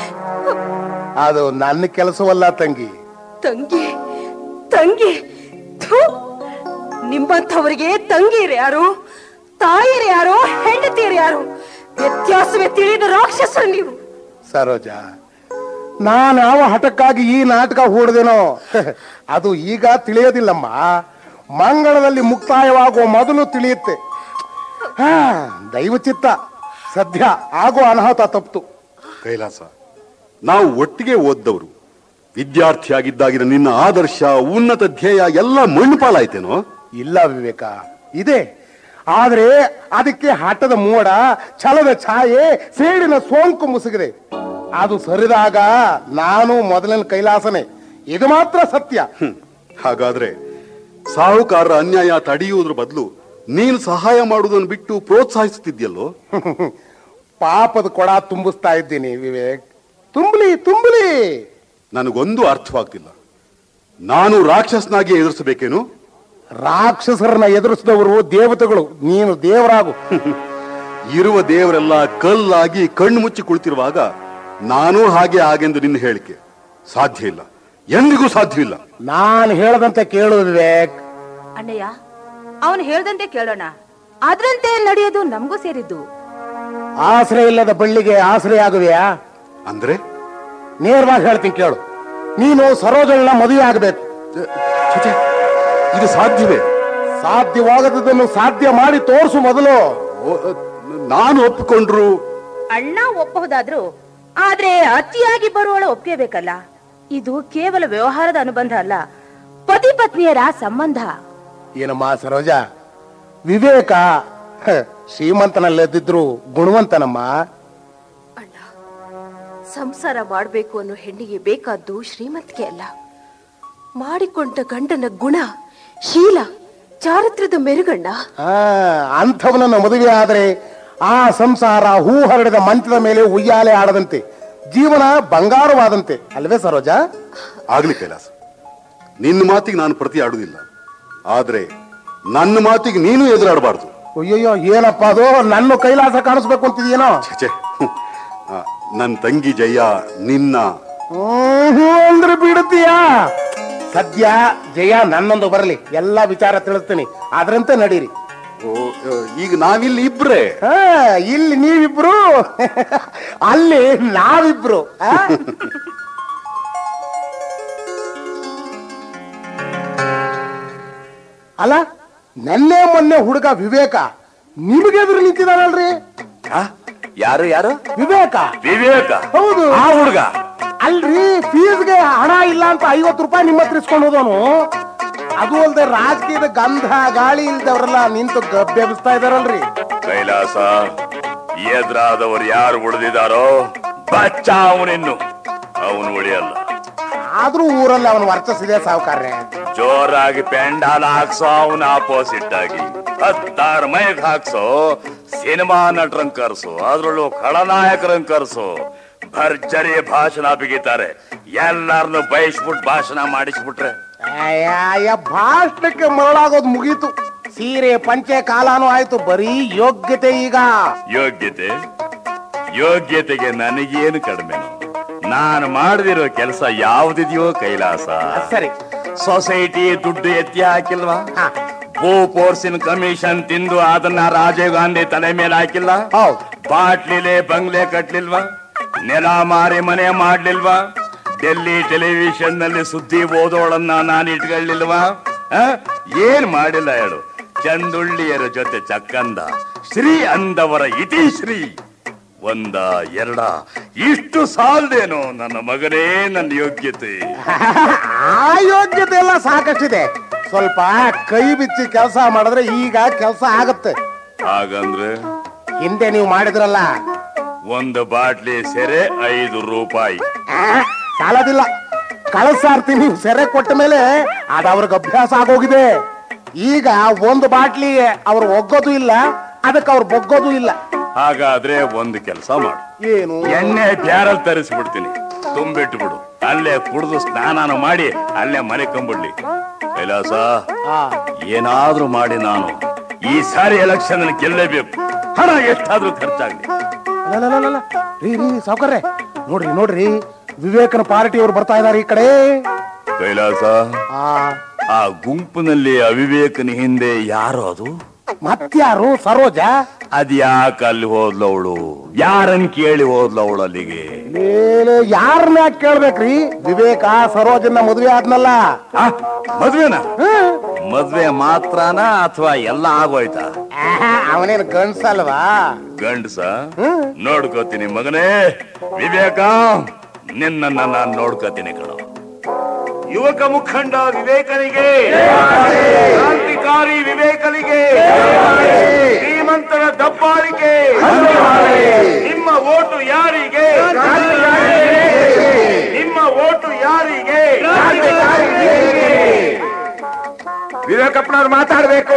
ಅದು ನನ್ನ ಕೆಲಸವಲ್ಲ ತಂಗಿ.
ತಂಗಿ ತಂಗಿ ಥು, ನಿಮ್ಮಂಥವರಿಗೆ ತಂಗಿಯರು ಯಾರು, ತಾಯಿಯರು ಯಾರು, ಹೆಂಡತಿಯರು ಯಾರು? ವ್ಯತ್ಯಾಸವೇ ತಿಳಿದ ರಾಕ್ಷಸರು ನೀವು.
ಸರೋಜ, ನಾನು ಯಾವ ಹಠಕ್ಕಾಗಿ ಈ ನಾಟಕ ಹೂಡ್ದೇನೋ ಅದು ಈಗ ತಿಳಿಯೋದಿಲ್ಲಮ್ಮ. ಮಂಗಳದಲ್ಲಿ ಮುಕ್ತಾಯವಾಗುವ ಮೊದಲು ತಿಳಿಯುತ್ತೆ. ಹಾ, ದೈವಚಿತ್ತ. ಸದ್ಯ ಆಗೋ ಅನಾಹುತ ತಪ್ಪಿತು.
ಕೈಲಾಸ, ನಾವು ಒಟ್ಟಿಗೆ ಓದ್ದವರು. ವಿದ್ಯಾರ್ಥಿಯಾಗಿದ್ದಾಗಿನ ನಿನ್ನ ಆದರ್ಶ, ಉನ್ನತ ಧ್ಯೇಯ ಎಲ್ಲ ಮಣ್ಣುಪಾಲಾಯ್ತೇನೋ?
ಇಲ್ಲ ವಿವೇಕ, ಇದೆ. ಆದ್ರೆ ಅದಕ್ಕೆ ಹಠದ ಮೋಡ, ಛಲದ ಛಾಯೆ, ಸೇಡಿನ ಸೋಂಕು ಮುಸುಗಿದೆ. ಅದು ಸರಿದಾಗ ನಾನು ಮೊದಲಿನ ಕೈಲಾಸನೆ. ಇದು ಮಾತ್ರ ಸತ್ಯ.
ಹಾಗಾದ್ರೆ ಸಾಹುಕಾರರ ಅನ್ಯಾಯ ತಡೆಯುವುದ್ರ ಬದಲು ನೀನು ಸಹಾಯ ಮಾಡುವುದನ್ನು ಬಿಟ್ಟು ಪ್ರೋತ್ಸಾಹಿಸುತ್ತಿದ್ಯಲ್ಲೋ?
ಪಾಪದ ಕೊಡ ತುಂಬಿಸ್ತಾ ಇದ್ದೀನಿ ವಿವೇಕ್. ತುಂಬಲಿ ತುಂಬಲಿ.
ನನಗೊಂದು ಅರ್ಥವಾಗ್ತಿಲ್ಲ. ನಾನು ರಾಕ್ಷಸನಾಗಿ ಎದುರಿಸಬೇಕೇನು?
ರಾಕ್ಷಸರನ್ನ ಎದುರಿಸಿದವರು ದೇವತೆಗಳು, ನೀನು ದೇವರಾಗು.
ಇರುವ ದೇವರೆಲ್ಲ ಕಲ್ಲಾಗಿ ಕಣ್ಣು ಮುಚ್ಚಿ ಕುಳಿತಿರುವಾಗ ನಾನು ಹಾಗೆ ಹಾಗೆಂದು ನಿನ್ನ ಹೇಳಿಕೆ ಸಾಧ್ಯ ಇಲ್ಲ, ಎಂದಿಗೂ ಸಾಧ್ಯವಿಲ್ಲ.
ನಾನು ಹೇಳದಂತೆ ಕೇಳು ವಿವೇಕ್.
ಅಣ್ಣಯ್ಯ, ಅವನು ಹೇಳ್ದಂತೆ ಕೇಳೋಣ, ಅದ್ರಂತೆ ನಡೆಯೋದು ನಮಗೂ ಸೇರಿದ್ದು.
ಆಶ್ರಯ ಇಲ್ಲದ ಬಳ್ಳಿಗೆ ಆಶ್ರಯ ಆಗುವೆಯಾ?
ಅಂದ್ರೆ
ನೇರವಾಗಿ ಹೇಳ್ತೀನಿ ಕೇಳು. ನೀನು ಸರೋಜಳನ್ನ ಮದುವೆ ಆಗಬೇಕು.
ಛೆ, ಇದು ಸಾಧ್ಯವೇ?
ಸಾಧ್ಯವಾಗದನ್ನು ಸಾಧ್ಯ ಮಾಡಿ ತೋರಿಸು ಮೊದಲು.
ನಾನು ಒಪ್ಪಿಕೊಂಡ್ರು
ಅಣ್ಣ ಒಪ್ಪಬಹುದಾದ್ರು, ಆದ್ರೆ ಅತಿಯಾಗಿ ಬರುವಳ ಒಪ್ಕೋಬೇಕಲ್ಲ. ಇದು ಕೇವಲ ವ್ಯವಹಾರದ ಅನುಬಂಧ ಅಲ್ಲ, ಪತಿ ಪತ್ನಿಯರ ಸಂಬಂಧ.
ಏನಮ್ಮ ಸರೋಜ, ವಿವೇಕ ಶ್ರೀಮಂತನಲ್ಲದಿದ್ರು ಗುಣವಂತನಮ್ಮ.
ಅಣ್ಣ, ಸಂಸಾರ ಮಾಡಬೇಕು ಅನ್ನೋ ಹೆಣ್ಣಿಗೆ ಬೇಕಾದ್ದು ಶ್ರೀಮಂತಿಕೆ ಅಲ್ಲ, ಮಾಡಿಕೊಂಡ ಗಂಡನ ಗುಣ, ಶೀಲ, ಚಾರಿತ್ರ್ಯದ ಮೆರುಗಣ್ಣ.
ಅಂಥವನನ್ನ ಮದುವೆ ಆದ್ರೆ ಆ ಸಂಸಾರ ಹೂ ಹರಡಿದ ಮಂಚದ ಮೇಲೆ ಉಯ್ಯಾಲೆ ಆಡದಂತೆ, ಜೀವನ ಬಂಗಾರವಾದಂತೆ ಅಲ್ವೇ ಸರೋಜ?
ಆಗ್ಲಿ ಕೈಲಾಸ, ನಿನ್ನ ಮಾತಿಗೆ ನಾನು ಪ್ರತಿ ಆಡುದಿಲ್ಲ. ಆದ್ರೆ ನನ್ನ ಮಾತಿಗೆ ನೀನು ಎದುರಾಡಬಾರ್ದು.
ಅಯ್ಯಯ್ಯೋ, ಏನಪ್ಪ ಅದು? ನನ್ನ ಕೈಲಾಸ ಕಾಣಿಸ್ಬೇಕು ಅಂತಿದೀನೋ?
ಛೆ, ನನ್ನ ತಂಗಿ ಜಯ ನಿನ್ನ
ಅಂದ್ರೆ ಬಿಡುತ್ತೀಯಾ? ಸದ್ಯ ಜಯ ನನ್ನೊಂದು ಬರಲಿ, ಎಲ್ಲಾ ವಿಚಾರ ತಿಳಿಸ್ತೀನಿ, ಅದ್ರಂತೆ ನಡೀರಿ.
ಈಗ ನಾವಿಲ್ಲಿ ಇಬ್ರೆ.
ಇಲ್ಲಿ ನೀವಿಬ್ರು, ಅಲ್ಲಿ ನಾವಿಬ್ರು. ಅಲ್ಲ, ನೆನ್ನೆ ಮೊನ್ನೆ ಹುಡುಗ ವಿವೇಕ ನಿಮಗೆ ಎದುರು ನಿಂತಿದಾನಲ್ರಿ?
ಯಾರು ಯಾರು?
ವಿವೇಕ.
ವಿವೇಕ?
ಹೌದು.
ಆ ಹುಡುಗ
ಅಲ್ರಿ, ಫೀಸ್ಗೆ ಹಣ ಇಲ್ಲ ಅಂತ ಐವತ್ತು ರೂಪಾಯಿ ನಿಮ್ಮ ಹತ್ರ ಇಸ್ಕೊಂಡು ಹೋದವನು. ಅದು ಅಲ್ದೆ ರಾಜಕೀಯದ ಗಂಧ ಗಾಳಿ ಇಲ್ದವ್ರೆಲ್ಲ ನಿಂತು ಗಬ್ಬೆಬ್ಬಿಸ್ತಾ ಇದಾರಲ್ರಿ.
ಕೈಲಾಸ, ಎದುರಾದವರು ಯಾರು ಉಳಿದಿದಾರೋ ಬಚ್ಚ ಅವನಿನ್ನು, ಅವನು ಉಳಿಯಲ್ಲ.
ಆದ್ರೂ ಊರಲ್ಲಿ ಅವನ ವರ್ಚಸ್ಸಿದೆ ಸಾವುಕಾರ್ರೆ.
ಜೋರಾಗಿ ಪೆಂಡಾಲ್ ಹಾಕ್ಸೋ, ಅವನ ಆಪೋಸಿಟ್ ಆಗಿ ಹತ್ತಾರು ಮೈಕ್ ಹಾಕ್ಸೋ, ಸಿನಿಮಾ ನಟರನ್ ಕರ್ಸು, ಅದ್ರಲ್ಲೂ ಖಳನಾಯಕರನ್ ಕರ್ಸು. ಭರ್ಜರಿ ಭಾಷಣ ಬಿಗಿತಾರೆ. ಎಲ್ಲಾರನ್ನು ಬಯಸ್ಬಿಟ್ಟು ಭಾಷಣ ಮಾಡಿಸ್ಬಿಟ್ರೆ
ಭಾಷಣಕ್ಕೆ ಮರಳಾಗೋದು ಮುಗೀತು. ಸೀರೆ ಪಂಚೆ ಕಾಲಾನು ಆಯ್ತು, ಬರೀ ಯೋಗ್ಯತೆ. ಈಗ
ಯೋಗ್ಯತೆ ಯೋಗ್ಯತೆಗೆ ನನಗೇನು ಕಡಿಮೆನು? ನಾನು ಮಾಡದಿರೋ ಕೆಲಸ ಯಾವ್ದಿದೆಯೋ ಕೈಲಾಸ.
ಸರಿ,
ಸೊಸೈಟಿ ದುಡ್ಡು ಎತ್ತಿ ಹಾಕಿಲ್ವಾ?
ಹಾ.
ಭೂ ಪೋರ್ಸಿನ ಕಮಿಷನ್ ತಿಂದು ಅದನ್ನ ರಾಜೀವ್ ಗಾಂಧಿ ತಲೆ ಮೇಲೆ ಹಾಕಿಲ್ಲ?
ಹೌದು.
ಬಾಟ್ಲಿಲೆ ಬಂಗ್ಲೆ ಕಟ್ಲಿಲ್ವಾ? ನೆಲ ಮಾರಿ ಮನೆ ಮಾಡ್ಲಿಲ್ವಾ? ಡೆಲ್ಲಿ ಟೆಲಿವಿಷನ್ ನಲ್ಲಿ ಸುದ್ದಿ ಓದೋಳನ್ನ ನಾನು ಇಟ್ಕೊಳ್ಳಿಲ್ವಾ? ಏನ್ ಮಾಡಿಲ್ಲ ಹೇಳು? ಚಂದುಳ್ಳಿಯರ ಜೊತೆ ಚಕ್ಕಂದ ಶ್ರೀ ಅಂದವರ ಇತಿಶ್ರೀ ಒಂದ ಎರಡ ಇಷ್ಟು ಸಾಲದೇನೋ ನನ್ನ ಮಗನೇ ನನ್ನ ಯೋಗ್ಯತೆ.
ಆ ಯೋಗ್ಯತೆ ಎಲ್ಲ ಸಾಕಷ್ಟಿದೆ. ಸ್ವಲ್ಪ ಕೈ ಬಿಚ್ಚಿ ಕೆಲಸ ಮಾಡಿದ್ರೆ ಈಗ ಕೆಲಸ ಆಗತ್ತೆ.
ಹಾಗಂದ್ರೆ
ಹಿಂದೆ ನೀವು ಮಾಡಿದ್ರಲ್ಲ,
ಒಂದು ಬಾಟ್ಲಿ ಸೆರೆ ಐದು ರೂಪಾಯಿ
ಸಾಲದಿಲ್ಲ. ಕಳಸಾರ್ತಿ ನೀವು ಸೆರೆ ಕೊಟ್ಟ ಮೇಲೆ ಅದು ಅವ್ರಿಗೆ ಅಭ್ಯಾಸ ಆಗೋಗಿದೆ. ಈಗ ಒಂದು ಬಾಟ್ಲಿ ಅವ್ರು ಒಗ್ಗೋದು ಇಲ್ಲ, ಅದಕ್ಕೆ ಅವ್ರು ಬೊಗ್ಗೋದು ಇಲ್ಲ.
ಹಾಗಾದ್ರೆ ಒಂದು ಕೆಲಸ ಮಾಡು,
ಏನು?
ಎಣ್ಣೆ ಬ್ಯಾರಲ್ ತರಿಸ್ಬಿಡ್ತೀನಿ, ತುಂಬಿಟ್ಟು ಬಿಡು. ಅಲ್ಲೇ ಕುಡಿದು ಸ್ನಾನ ಮಾಡಿ ಅಲ್ಲೇ ಮನೆ ಕಂಬಿಡ್ಲಿ. ಕೈಲಾಸ, ಏನಾದ್ರೂ ಮಾಡಿ ನಾನು ಈ ಸಾರಿ ಎಲೆಕ್ಷನ್ ಗೆಲ್ಲಲೇಬೇಕು. ಹಣ ಎಷ್ಟಾದ್ರೂ ಖರ್ಚಾಗ್ಲಿ.
ರೀ ರೀ ಸಾವುಕಾರ್ರೆ, ನೋಡ್ರಿ ನೋಡ್ರಿ, ವಿವೇಕನ ಪಾರ್ಟಿ ಅವ್ರು ಬರ್ತಾ ಇದಾರೆ ಈ ಕಡೆ.
ಕೈಲಾಸ, ಆ ಗುಂಪಿನಲ್ಲಿ ಅವಿವೇಕನ ಹಿಂದೆ ಯಾರು? ಅದು
ಮತ್ಯಾರು? ಸರೋಜ.
ಅದ್ಯಾಕ ಅಲ್ಲಿ ಹೋದ್ಲವಳು? ಯಾರನ್ ಕೇಳಿ ಹೋದ್ಲವಳು ಅಲ್ಲಿಗೆ?
ಯಾರನ್ನ ಕೇಳ್ಬೇಕ್ರಿ? ವಿವೇಕ ಸರೋಜನ್ನ ಮದುವೆ ಆದ್ನಲ್ಲ.
ಮದ್ವೆನ? ಮದ್ವೆ ಮಾತ್ರನ ಅಥವಾ ಎಲ್ಲ ಆಗೋಯ್ತಾ?
ಅವನೇನು ಗಂಡ್ಸಲ್ವಾ?
ಗಂಡ್ಸ? ನೋಡ್ಕೋತೀನಿ ಮಗನೇ ವಿವೇಕ, ನಿನ್ನ ನಾನು ನೋಡ್ಕೋತೀನಿ ಕಣ. ಯುವಕ ಮುಖಂಡ ವಿವೇಕನಿಗೆ, ಕ್ರಾಂತಿಕಾರಿ ವಿವೇಕನಿಗೆ, ಶ್ರೀಮಂತರ ದಬ್ಬಾಳಿಕೆ, ನಿಮ್ಮ ಓಟು ಯಾರಿಗೆ? ನಿಮ್ಮ ಓಟು ಯಾರಿಗೆ? ವಿವೇಕಪ್ಪನವ್ರು ಮಾತಾಡ್ಬೇಕು.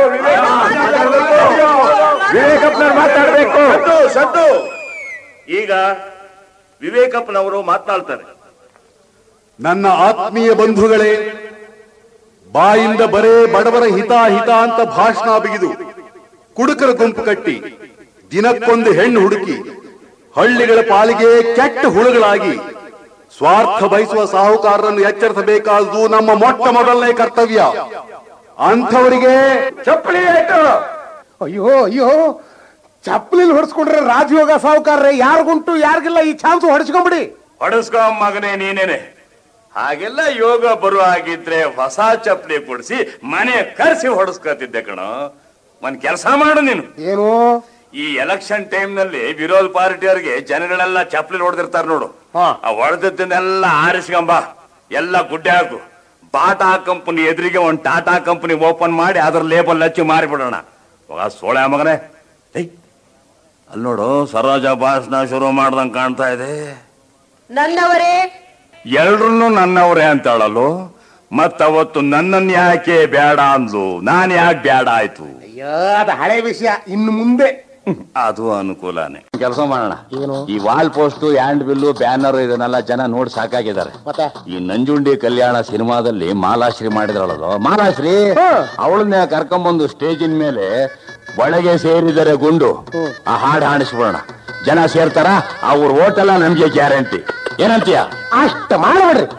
ವಿವೇಕಪ್ಪನವ್ರು ಮಾತಾಡ್ಬೇಕು. ಸದ್ದು ಈಗ ವಿವೇಕಪ್ಪನವರು ಮಾತನಾಡ್ತಾರೆ.
ನನ್ನ ಆತ್ಮೀಯ ಬಂಧುಗಳೇ, ಬಾಯಿಂದ ಬರೇ ಬಡವರ ಹಿತ ಹಿತ ಅಂತ ಭಾಷಣ ಬಿಗಿದು ಕುಡುಕರ ಗುಂಪು ಕಟ್ಟಿ ದಿನಕ್ಕೊಂದು ಹೆಣ್ಣು ಹುಡುಕಿ ಹಳ್ಳಿಗಳ ಪಾಲಿಗೆ ಕೆಟ್ಟ ಹುಳುಗಳಾಗಿ ಸ್ವಾರ್ಥ ಬಯಸುವ ಸಾಹುಕಾರರನ್ನು ಎಚ್ಚರಿಸಬೇಕಾದುದು ನಮ್ಮ ಮೊಟ್ಟ ಮೊದಲನೇ ಕರ್ತವ್ಯ. ಅಂಥವರಿಗೆ
ಚಪ್ಪಲಿ ಆಯ್ತು.
ಅಯ್ಯೋ ಅಯ್ಯೋ, ಚಪ್ಪಲಿಲ್ ಹೊಡ್ಸ್ಕೊಂಡ್ರೆ ರಾಜಯೋಗ ಸಾಹುಕಾರ್ರೆ. ಯಾರಿಗುಂಟು ಯಾರಿಗಿಲ್ಲ, ಈ ಚಾನ್ಸ್ ಹೊಡ್ಸ್ಕೊಂಬಿಡಿ.
ಹೊಡಸ್ಕೊ ಮಗನೇ ನೀನೇನೆ. ಹಾಗೆಲ್ಲ ಯೋಗ ಬರುವ ಹಾಗಿದ್ರೆ ಹೊಸ ಚಪ್ಪಲಿ ಕೊಡಿಸಿ ಮನೆ ಕರ್ಸಿ ಹೊಡಸ್ಕೊತಿದ್ದೆ ಕಣ. ಒಂದ್ ಕೆಲಸ ಮಾಡು ನೀನು.
ಏನು?
ಈ ಎಲೆಕ್ಷನ್ ಟೈಮ್ ನಲ್ಲಿ ವಿರೋಧ ಪಾರ್ಟಿಯವರಿಗೆ ಜನಗಳೆಲ್ಲ ಚಪ್ಪಲಿ ಹೊಡೆದಿರ್ತಾರ ನೋಡು, ಆ ಹೊಡೆದನ್ನೆಲ್ಲ ಆರಿಸ್ಕೊಂಬ, ಎಲ್ಲ ಗುಡ್ಡೆ ಹಾಕು. ಬಾಟಾ ಕಂಪನಿ ಎದುರಿಗೆ ಒಂದ್ ಟಾಟಾ ಕಂಪನಿ ಓಪನ್ ಮಾಡಿ ಅದ್ರ ಲೇಬಲ್ ಹಚ್ಚಿ ಮಾರಿಬಿಡೋಣ. ಸೋಳೆ ಮಗನೇ, ಅಲ್ಲಿ ನೋಡು ಸರೋಜ ಭಾಷಣ ಶುರು ಮಾಡ್ದಂಗ್ ಕಾಣ್ತಾ ಇದೆ.
ನನ್ನವರೇ,
ಎಲ್ರನ್ನೂ ನನ್ನವರೇ ಅಂತಾಳಲ್ಲೋ. ಮತ್ತವತ್ತು ನನ್ನನ್ ಯಾಕೆ ಬೇಡ ಅಂದ್ಲು, ನಾನ್ ಯಾಕೆ ಬೇಡ ಆಯ್ತು?
ಅಯ್ಯೋ, ಅದು ಹಳೆ ವಿಷಯ, ಇನ್ನು ಮುಂದೆ
ಅದು ಅನುಕೂಲನೇ. ಕೆಲಸ ಮಾಡೋಣ.
ಏನು?
ಈ wall post, hand bill, banner ಇದನ್ನೆಲ್ಲ ಜನ ನೋಡಿ ಸಾಕಾಗಿದ್ದಾರೆ.
ಮತ್ತೆ
ಈ ನಂಜುಂಡಿ ಕಲ್ಯಾಣ ಸಿನಿಮಾದಲ್ಲಿ ಮಾಲಾಶ್ರೀ ಮಾಡಿದ್ರಲ್ಲ, ಮಾಲಾಶ್ರೀ ಅವಳನ್ನ ಕರ್ಕೊಂಬಂದು ಸ್ಟೇಜಿನ ಮೇಲೆ ಒಳಗೆ ಸೇರಿದರೆ ಗುಂಡು ಆ ಹಾಡು ಹಾಡಿಸ್ಬಿಡೋಣ. ಜನ ಸೇರ್ತಾರ, ಅವ್ರ ಓಟೆಲ್ಲ ನಮ್ಗೆ ಗ್ಯಾರಂಟಿ. ಏನಂತೀಯ?
ಅಷ್ಟ ಮಾಡಬೇಡ್ರಿ.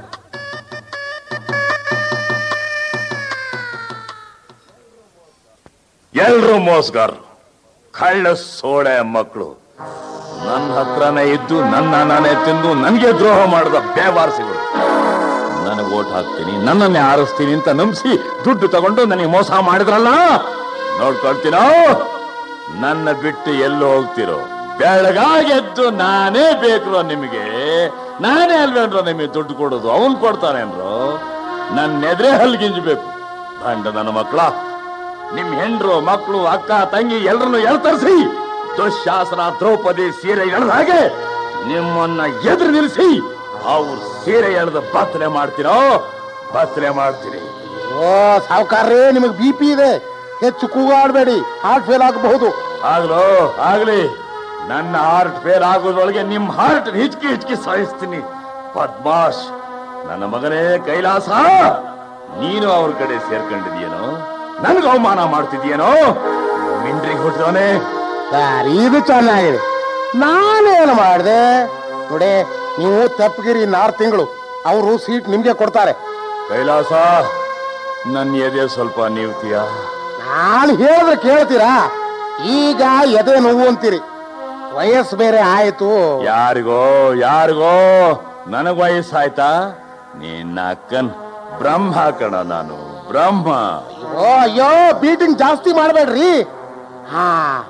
ಎಲ್ರು ಮೋಸ್ಗಾರರು, ಕಳ್ಳ ಸೋಳೆ ಮಕ್ಕಳು. ನನ್ನ ಹತ್ರನೇ ಇದ್ದು ನನ್ನ ನಾನೇ ತಿಂದು ನನ್ಗೆ ದ್ರೋಹ ಮಾಡಿದ ಬೇವಾರಸಿಗಳು. ನನಗೆ ಓಟ್ ಹಾಕ್ತೀನಿ, ನನ್ನನ್ನೇ ಆರಿಸ್ತೀನಿ ಅಂತ ನಂಬಿಸಿ ದುಡ್ಡು ತಗೊಂಡು ನನಗೆ ಮೋಸ ಮಾಡಿದ್ರಲ್ಲ, ನೋಡ್ಕೊಳ್ತೀನೋ. ನನ್ನ ಬಿಟ್ಟು ಎಲ್ಲೋ ಹೋಗ್ತಿರೋ? ಬೆಳಗಾಗೆದ್ದು ನಾನೇ ಬೇಕ್ರೋ ನಿಮಗೆ? ನಾನೇ ಅಲ್ವೇನ್ರೋ ನಿಮಗೆ ದುಡ್ಡು ಕೊಡೋದು? ಅವನ್ ಕೊಡ್ತಾನೇನ್ರೋ? ನನ್ನ ಎದುರೇ ಹಲ್ಗಿಂಜಬೇಕು. ಗಂಡ ನನ್ನ ಮಕ್ಕಳ, ನಿಮ್ ಹೆಂಡ್ರು ಮಕ್ಕಳು ಅಕ್ಕ ತಂಗಿ ಎಲ್ರನ್ನು ಎಳ್ತರಿಸಿ ದುಶ್ಯಾಸನ ದ್ರೌಪದಿ ಸೀರೆ ಎಳೆದ ಹಾಗೆ ನಿಮ್ಮನ್ನ ಎದುರು ನಿಲ್ಲಿಸಿ ಅವ್ರು ಸೀರೆ ಎಳೆದ ಬತ್ತಲೆ ಮಾಡ್ತೀರೋ? ಬತ್ತಲೆ ಮಾಡ್ತೀನಿ.
ಓ ಸಾವುಕಾರ್ರೇ, ನಿಮಗೆ ಬಿ ಪಿ ಇದೆ, ಹೆಚ್ಚು ಕೂಗಾಡಬೇಡಿ, ಹಾರ್ಟ್ ಫೇಲ್ ಆಗಬಹುದು.
ಆಗ್ಲೋ ಆಗ್ಲಿ, ನನ್ನ ಹಾರ್ಟ್ ಫೇಲ್ ಆಗೋದ್ರೊಳಗೆ ನಿಮ್ ಹಾರ್ಟ್ ಹಿಚ್ಕಿ ಹಿಚ್ಕಿ ಸಾಯಿಸ್ತೀನಿ. ಪದ್ಮಾಶ್, ನನ್ನ ಮಗನೇ ಕೈಲಾಸ, ನೀನು ಅವ್ರ ಕಡೆ ಸೇರ್ಕೊಂಡಿದ್ಯೇನೋ? ನನ್ಗೆ ಅವಮಾನ ಮಾಡ್ತಿದ್ಯೇನೋ? ಮಿಂಡ್ರಿಗೆ ಹುಟ್ಟಿದವನೇ.
ಇದು ಚೆನ್ನಾಗಿದೆ. ನಾನೇನು ಮಾಡಿದೆ ನೋಡಿ, ನೀವು ತೆಪ್ಪಗಿರಿ ನಾರು ತಿಂಗಳು ಅವರು ಸೀಟ್ ನಿಮ್ಗೆ ಕೊಡ್ತಾರೆ.
ಕೈಲಾಸ, ನನ್ನ ಎದೆ ಸ್ವಲ್ಪ ನೀವ್ತೀಯ?
ನಾನು ಹೇಳಿದ್ರೆ ಕೇಳ್ತೀರಾ? ಈಗ ಎದೆ ನೋವು ಅಂತೀರಿ, ವಯಸ್ಸು ಬೇರೆ ಆಯ್ತು.
ಯಾರಿಗೋ ಯಾರಿಗೋ ನನಗ್ ವಯಸ್ಸಾಯ್ತಾ? ನಿನ್ನ ಅಕ್ಕನ್ ಬ್ರಹ್ಮ ಕಣ ನಾನು, ಬ್ರಹ್ಮ.
ಓ ಅಯ್ಯೋ, ಬೀಟಿಂಗ್ ಜಾಸ್ತಿ ಮಾಡಬೇಡ್ರಿ. ಹಾ,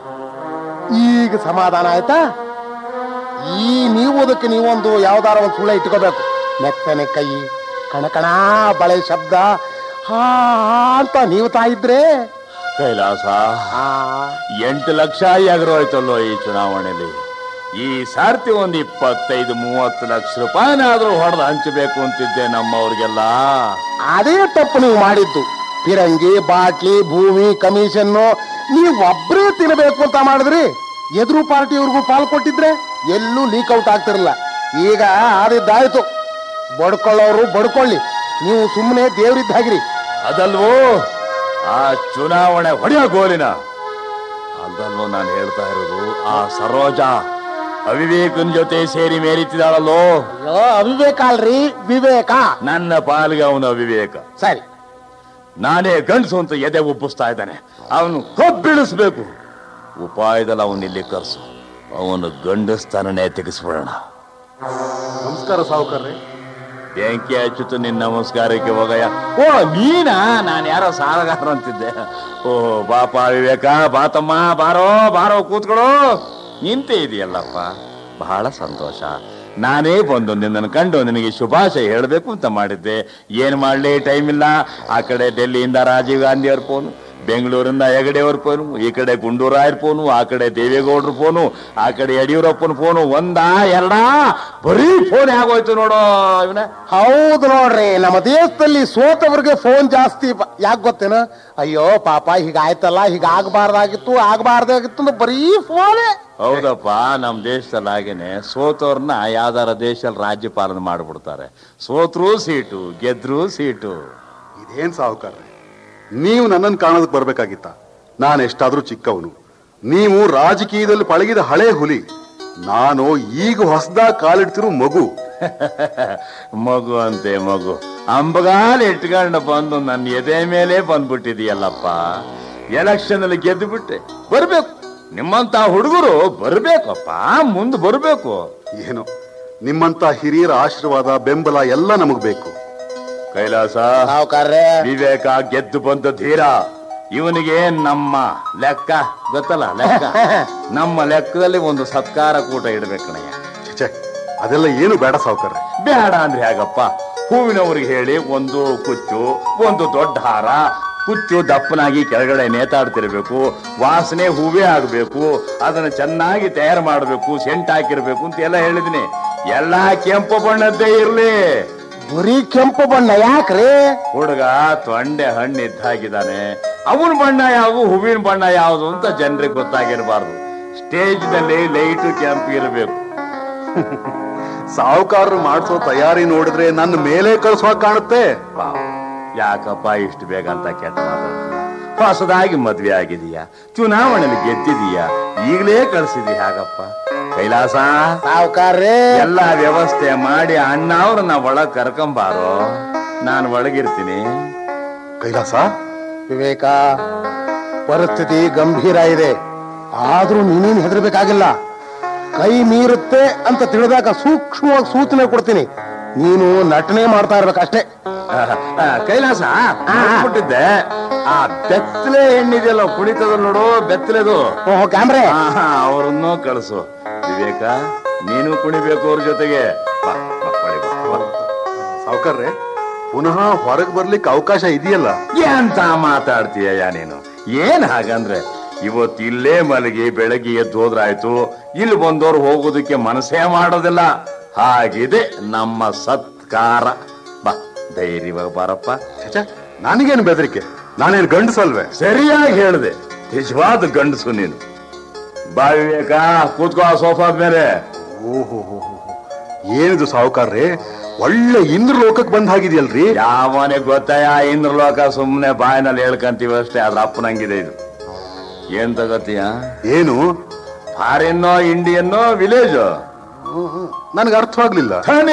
ಈಗ ಸಮಾಧಾನ ಆಯ್ತಾ? ಈ ನೀವು ಅದಕ್ಕೆ ನೀವೊಂದು ಯಾವ್ದಾರ ಒಂದು ಸುಳ್ಳ ಇಟ್ಕೋಬೇಕು. ಮೆತ್ತನೆ ಕೈ, ಕಣಕಣ ಬಳೆ ಶಬ್ದ, ಹಾ ಅಂತ ನೀವು ತಾಯಿದ್ರೆ.
ಕೈಲಾಸ, ಎಂಟು ಲಕ್ಷ ಎಗರೋಯ್ತಲ್ಲೋ ಈ ಚುನಾವಣೆಯಲ್ಲಿ. ಈ ಸಾರ್ತಿ ಒಂದ್ ಇಪ್ಪತ್ತೈದು ಮೂವತ್ತು ಲಕ್ಷ ರೂಪಾಯಿನಾದ್ರೂ ಹೊಡೆದು ಹಂಚಬೇಕು ಅಂತಿದ್ದೆ ನಮ್ಮವ್ರಿಗೆಲ್ಲ.
ಅದೇ ತಪ್ಪು ನೀವು ಮಾಡಿದ್ದು. ಫಿರಂಗಿ, ಬಾಟ್ಲಿ, ಭೂಮಿ, ಕಮಿಷನ್ನು ನೀವು ಒಬ್ಬರೇ ತಿನ್ನಬೇಕು ಅಂತ ಮಾಡಿದ್ರಿ. ಎದುರು ಪಾರ್ಟಿಯವ್ರಿಗೂ ಪಾಲ್ ಕೊಟ್ಟಿದ್ರೆ ಎಲ್ಲೂ ಲೀಕ್ ಔಟ್ ಆಗ್ತಿರಲ್ಲ. ಈಗ ಆದಿದ್ದಾಯ್ತು. ಬಡ್ಕೊಳ್ಳೋರು ಬಡ್ಕೊಳ್ಳಿ, ನೀವು ಸುಮ್ಮನೆ ದೇವ್ರಿದ್ದಾಗಿರಿ.
ಅದಲ್ವೋ ಆ ಚುನಾವಣೆ ಹೊಡೆಯೋ ಗೋಲಿನ ಅದಲ್ವೋ ನಾನು ಹೇಳ್ತಾ ಇರೋದು. ಆ ಸರೋಜ ಅವಿವೇಕನ್ ಜೊತೆ ಸೇರಿ ಮೇರಿತಿದ್ದಾಳಲ್ಲೋ.
ಅಯ್ಯೋ, ಅವಿವೇಕ ಅಲ್ರಿ, ವಿವೇಕ.
ನನ್ನ ಪಾಲಿಗೆ ಅವನು ಅವಿವೇಕ.
ಸರಿ,
ನಾನೇ ಗಂಡಸು ಅಂತ ಎದೆ ಉಬ್ಬಿಸ್ತಾ ಇದ್ದಾನೆ. ಅವನು ಕೊಬ್ಬಿಳಿಸ್ಬೇಕು. ಉಪಾಯದಲ್ಲಿ ಅವನು ಇಲ್ಲಿ ಕರ್ಸು, ಅವನು ಗಂಡಸ್ತಾನನೇ ತೆಗೆಸ್ಬಿಡೋಣ.
ನಮಸ್ಕಾರ ಸಾವುಕಾರ್ರೆ.
ಬೆಂಕಿ ಹಚ್ಚಿತು ನಿನ್ನ ನಮಸ್ಕಾರಕ್ಕೆ ಹೋಗಯ್ಯ. ಓ ನೀನಾ? ನಾನು ಯಾರೋ ಸಾಲಗಾರ ಅಂತಿದ್ದೆ. ಓ ಬಾಪ ವಿವೇಕ, ಬಾತಮ್ಮ, ಬಾರೋ ಬಾರೋ ಕೂತ್ಕೊಳ್ಳೋ. ನಿಂತೇ ಇದೆಯಲ್ಲಪ್ಪ, ಬಹಳ ಸಂತೋಷ. ನಾನೇ ಬಂದು ನಿನ್ನನ್ನು ಕಂಡು ನಿನಗೆ ಶುಭಾಶಯ ಹೇಳಬೇಕು ಅಂತ ಮಾಡಿದ್ದೆ. ಏನ್ ಮಾಡ್ಲಿ, ಟೈಮ್ ಇಲ್ಲ. ಆ ಕಡೆ ಡೆಲ್ಲಿಯಿಂದ ರಾಜೀವ್ ಗಾಂಧಿ ಅವ್ರ ಫೋನು, ಬೆಂಗಳೂರಿಂದ ಹೆಗಡೆ ಅವ್ರ ಫೋನು, ಈ ಕಡೆ ಗುಂಡೂರಾಯರ್ ಫೋನು, ಆ ಕಡೆ ದೇವೇಗೌಡರ ಫೋನು, ಆ ಕಡೆ ಯಡಿಯೂರಪ್ಪನ ಫೋನು. ಒಂದಾ ಎರಡಾ ಬರೀ ಫೋನ್ ಆಗೋಯ್ತು ನೋಡೋ ಇವನ.
ಹೌದು ನೋಡ್ರಿ, ನಮ್ಮ ದೇಶದಲ್ಲಿ ಸೋತವ್ರಿಗೆ ಫೋನ್ ಜಾಸ್ತಿ. ಯಾಕೆ ಗೊತ್ತೇನ? ಅಯ್ಯೋ ಪಾಪ, ಹೀಗಾಯ್ತಲ್ಲ, ಹೀಗಾಗಬಾರ್ದಾಗಿತ್ತು, ಆಗಬಾರ್ದಾಗಿತ್ತು ಅಂತ ಬರೀ ಫೋನೇ.
ಹೌದಪ್ಪ, ನಮ್ ದೇಶದಲ್ಲಿ ಹಾಗೇನೆ ಸೋತವ್ರನ್ನ ಯಾವ್ದಾರ ದೇಶದಲ್ಲಿ ರಾಜ್ಯಪಾಲನೆ ಮಾಡ್ಬಿಡ್ತಾರೆ. ಸೋತ್ರೂ ಸೀಟು, ಗೆದ್ರೂ ಸೀಟು.
ಇದೇನ್ ಸಾವುಕಾರ್ರೆ, ನೀವು ನನ್ನನ್ನು ಕಾಣೋದಕ್ಕೆ ಬರ್ಬೇಕಾಗಿತ್ತ? ನಾನು ಎಷ್ಟಾದ್ರೂ ಚಿಕ್ಕವನು, ನೀವು ರಾಜಕೀಯದಲ್ಲಿ ಪಳಗಿದ ಹಳೆ ಹುಲಿ. ನಾನು ಈಗ ಹೊಸದಾಗಿ ಕಾಲಿಡ್ತಿರೋ ಮಗು.
ಮಗು ಅಂತೆ ಮಗು, ಅಂಬಗಾಲ್ ಇಟ್ಕೊಂಡು ಬಂದು ನನ್ನ ಎದೆ ಮೇಲೆ ಬಂದ್ಬಿಟ್ಟಿದೀಯಲ್ಲಪ್ಪ. ಎಲೆಕ್ಷನ್ ಅಲ್ಲಿ ಗೆದ್ದು ಬಿಟ್ಟೆ. ಬರ್ಬೇಕು, ನಿಮ್ಮಂತ ಹುಡುಗರು ಬರ್ಬೇಕಪ್ಪ, ಮುಂದೆ ಬರ್ಬೇಕು.
ಏನು, ನಿಮ್ಮಂತ ಹಿರಿಯರ ಆಶೀರ್ವಾದ, ಬೆಂಬಲ ಎಲ್ಲ ನಮಗ್ ಬೇಕು.
ಕೈಲಾಸ,
ಸಾವುಕಾರ್ರೆ,
ವಿವೇಕ ಗೆದ್ದು ಬಂದ ಧೀರ. ಇವನಿಗೆ ನಮ್ಮ ಲೆಕ್ಕ ಗೊತ್ತಲ್ಲ, ಲೆಕ್ಕ ನಮ್ಮ ಲೆಕ್ಕದಲ್ಲಿ ಒಂದು ಸತ್ಕಾರ ಕೂಟ ಇಡ್ಬೇಕಣಯ್ಯ.
ಛೆ, ಅದೆಲ್ಲ ಏನು ಬೇಡ ಸಾವುಕಾರ್ರೆ.
ಬೇಡ ಅಂದ್ರೆ ಹೇಗಪ್ಪ? ಹೂವಿನವ್ರಿಗೆ ಹೇಳಿ ಒಂದು ಕುಚ್ಚು, ಒಂದು ದೊಡ್ಡ ಹಾರ. ಕುಚ್ಚು ದಪ್ಪನಾಗಿ ಕೆಳಗಡೆ ನೇತಾಡ್ತಿರ್ಬೇಕು, ವಾಸನೆ ಹೂವೇ ಆಗ್ಬೇಕು, ಅದನ್ನ ಚೆನ್ನಾಗಿ ತಯಾರು ಮಾಡ್ಬೇಕು, ಸೆಂಟ್ ಹಾಕಿರ್ಬೇಕು ಅಂತ ಎಲ್ಲ ಹೇಳಿದೀನಿ. ಎಲ್ಲಾ ಕೆಂಪು ಬಣ್ಣದ್ದೇ ಇರ್ಲಿ.
ಬರೀ ಕೆಂಪು ಬಣ್ಣ ಯಾಕ್ರಿ?
ಹುಡುಗ ತೊಂಡೆ ಹಣ್ಣು ಇದ್ದಾಗಿದ್ದಾನೆ. ಅವನ ಬಣ್ಣ ಯಾವುದು, ಹೂವಿನ ಬಣ್ಣ ಯಾವುದು ಅಂತ ಜನರಿಗೆ ಗೊತ್ತಾಗಿರ್ಬಾರ್ದು. ಸ್ಟೇಜ್ ನಲ್ಲಿ ಲೈಟು ಕೆಂಪು ಇರಬೇಕು.
ಸಾವುಕಾರರು ಮಾಡಿಸೋ ತಯಾರಿ ನೋಡಿದ್ರೆ ನನ್ನ ಮೇಲೆ ಕಳಿಸುವ ಕಾಣುತ್ತೆ.
ಯಾಕಪ್ಪ ಇಷ್ಟು ಬೇಗ ಅಂತ ಕೆಟ್ಟ ಮಾತಾಡ್ತೀಯ? ಹೊಸದಾಗಿ ಮದ್ವೆ ಆಗಿದೀಯಾ, ಚುನಾವಣೆಯಲ್ಲಿ ಗೆದ್ದಿದೀಯಾ, ಈಗಲೇ ಕಳ್ಸಿದೀಯ ಹಾಗಪ್ಪ? ಕೈಲಾಸ,
ಸಾವುಕಾರ್ರೆ,
ಎಲ್ಲಾ ವ್ಯವಸ್ಥೆ ಮಾಡಿ ಅಣ್ಣ ಅವ್ರನ್ನ ಒಳಗ್ ಕರ್ಕೊಂಬಾರೋ, ನಾನು ಒಳಗಿರ್ತೀನಿ.
ಕೈಲಾಸ,
ವಿವೇಕ, ಪರಿಸ್ಥಿತಿ ಗಂಭೀರ ಇದೆ. ಆದ್ರೂ ನೀನೇನು ಹೆದರ್ಬೇಕಾಗಿಲ್ಲ. ಕೈ ಮೀರುತ್ತೆ ಅಂತ ತಿಳಿದಾಗ ಸೂಕ್ಷ್ಮವಾಗಿ ಸೂಚನೆ ಕೊಡ್ತೀನಿ. ನೀನು ನಟನೆ ಮಾಡ್ತಾ ಇರ್ಬೇಕಷ್ಟೇ.
ಕೈಲಾಸ, ಬಿಟ್ಟಿದ್ದೆ ಆ ಬೆತ್ತಲೆ ಹೆಣ್ಣಿದೆಯಲ್ಲ ಕುಣಿತದ ನೋಡು, ಬೆತ್ತಲೆದು.
ಓಹೋ, ಕ್ಯಾಮ್ರೆ,
ಅವರನ್ನು ಕಳಿಸು. ವಿವೇಕ, ನೀನು ಕುಣಿಬೇಕು ಅವ್ರ ಜೊತೆಗೆ.
ಸಾವುಕಾರ್ರೆ, ಪುನಃ ಹೊರಗೆ ಬರ್ಲಿಕ್ಕೆ ಅವಕಾಶ ಇದೆಯಲ್ಲ?
ಎಂತ ಮಾತಾಡ್ತೀಯ ನೀನು? ಏನ್ ಹಾಗಂದ್ರೆ, ಇವತ್ತು ಇಲ್ಲೇ ಮಲಗಿ ಬೆಳಗ್ಗೆ ಎದ್ದು ಹೋದ್ರಾಯ್ತು, ಇಲ್ಲಿ ಬಂದವ್ರು ಹೋಗೋದಕ್ಕೆ ಮನಸ್ಸೇ ಮಾಡೋದಿಲ್ಲ. ಹಾಗಿದೆ ನಮ್ಮ ಸತ್ಕಾರ. ಬಾ, ಧೈರ್ಯವಾಗಿ ಬಾರಪ್ಪ.
ನನಗೇನು ಬೆದರಿಕೆ? ನಾನೇನು ಗಂಡಸಲ್ವೇ?
ಸರಿಯಾಗಿ ಹೇಳಿದೆ, ನಿಜವಾದ ಗಂಡಸು ನೀನು. ಬಾ ವಿವೇಕ, ಕೂತ್ಕೋ ಸೋಫಾದ ಮೇಲೆ.
ಓಹೋ, ಏನಿದು ಸಾವುಕಾರ್ರೆ, ಒಳ್ಳೆ ಇಂದ್ರ ಲೋಕಕ್ಕೆ ಬಂದ್ ಹಾಗಿದೆಯಲ್ರಿ?
ಯಾವನೇ ಗೊತ್ತಾಯ ಇಂದ್ರಲೋಕ? ಸುಮ್ಮನೆ ಬಾಯಿನಲ್ಲಿ ಹೇಳ್ಕಂತೀವಿ ಅಷ್ಟೇ. ಅದ್ರ ಅಪ್ಪನಂಗಿದೆ ಇದು. ಏನ್ ತಗತೀಯ?
ಏನು?
ಫಾರಿನ್ನೋ ಇಂಡಿಯನ್ನೋ ವಿಲೇಜ್?
ನನಗೆ ಅರ್ಥವಾಗ್ಲಿಲ್ಲ.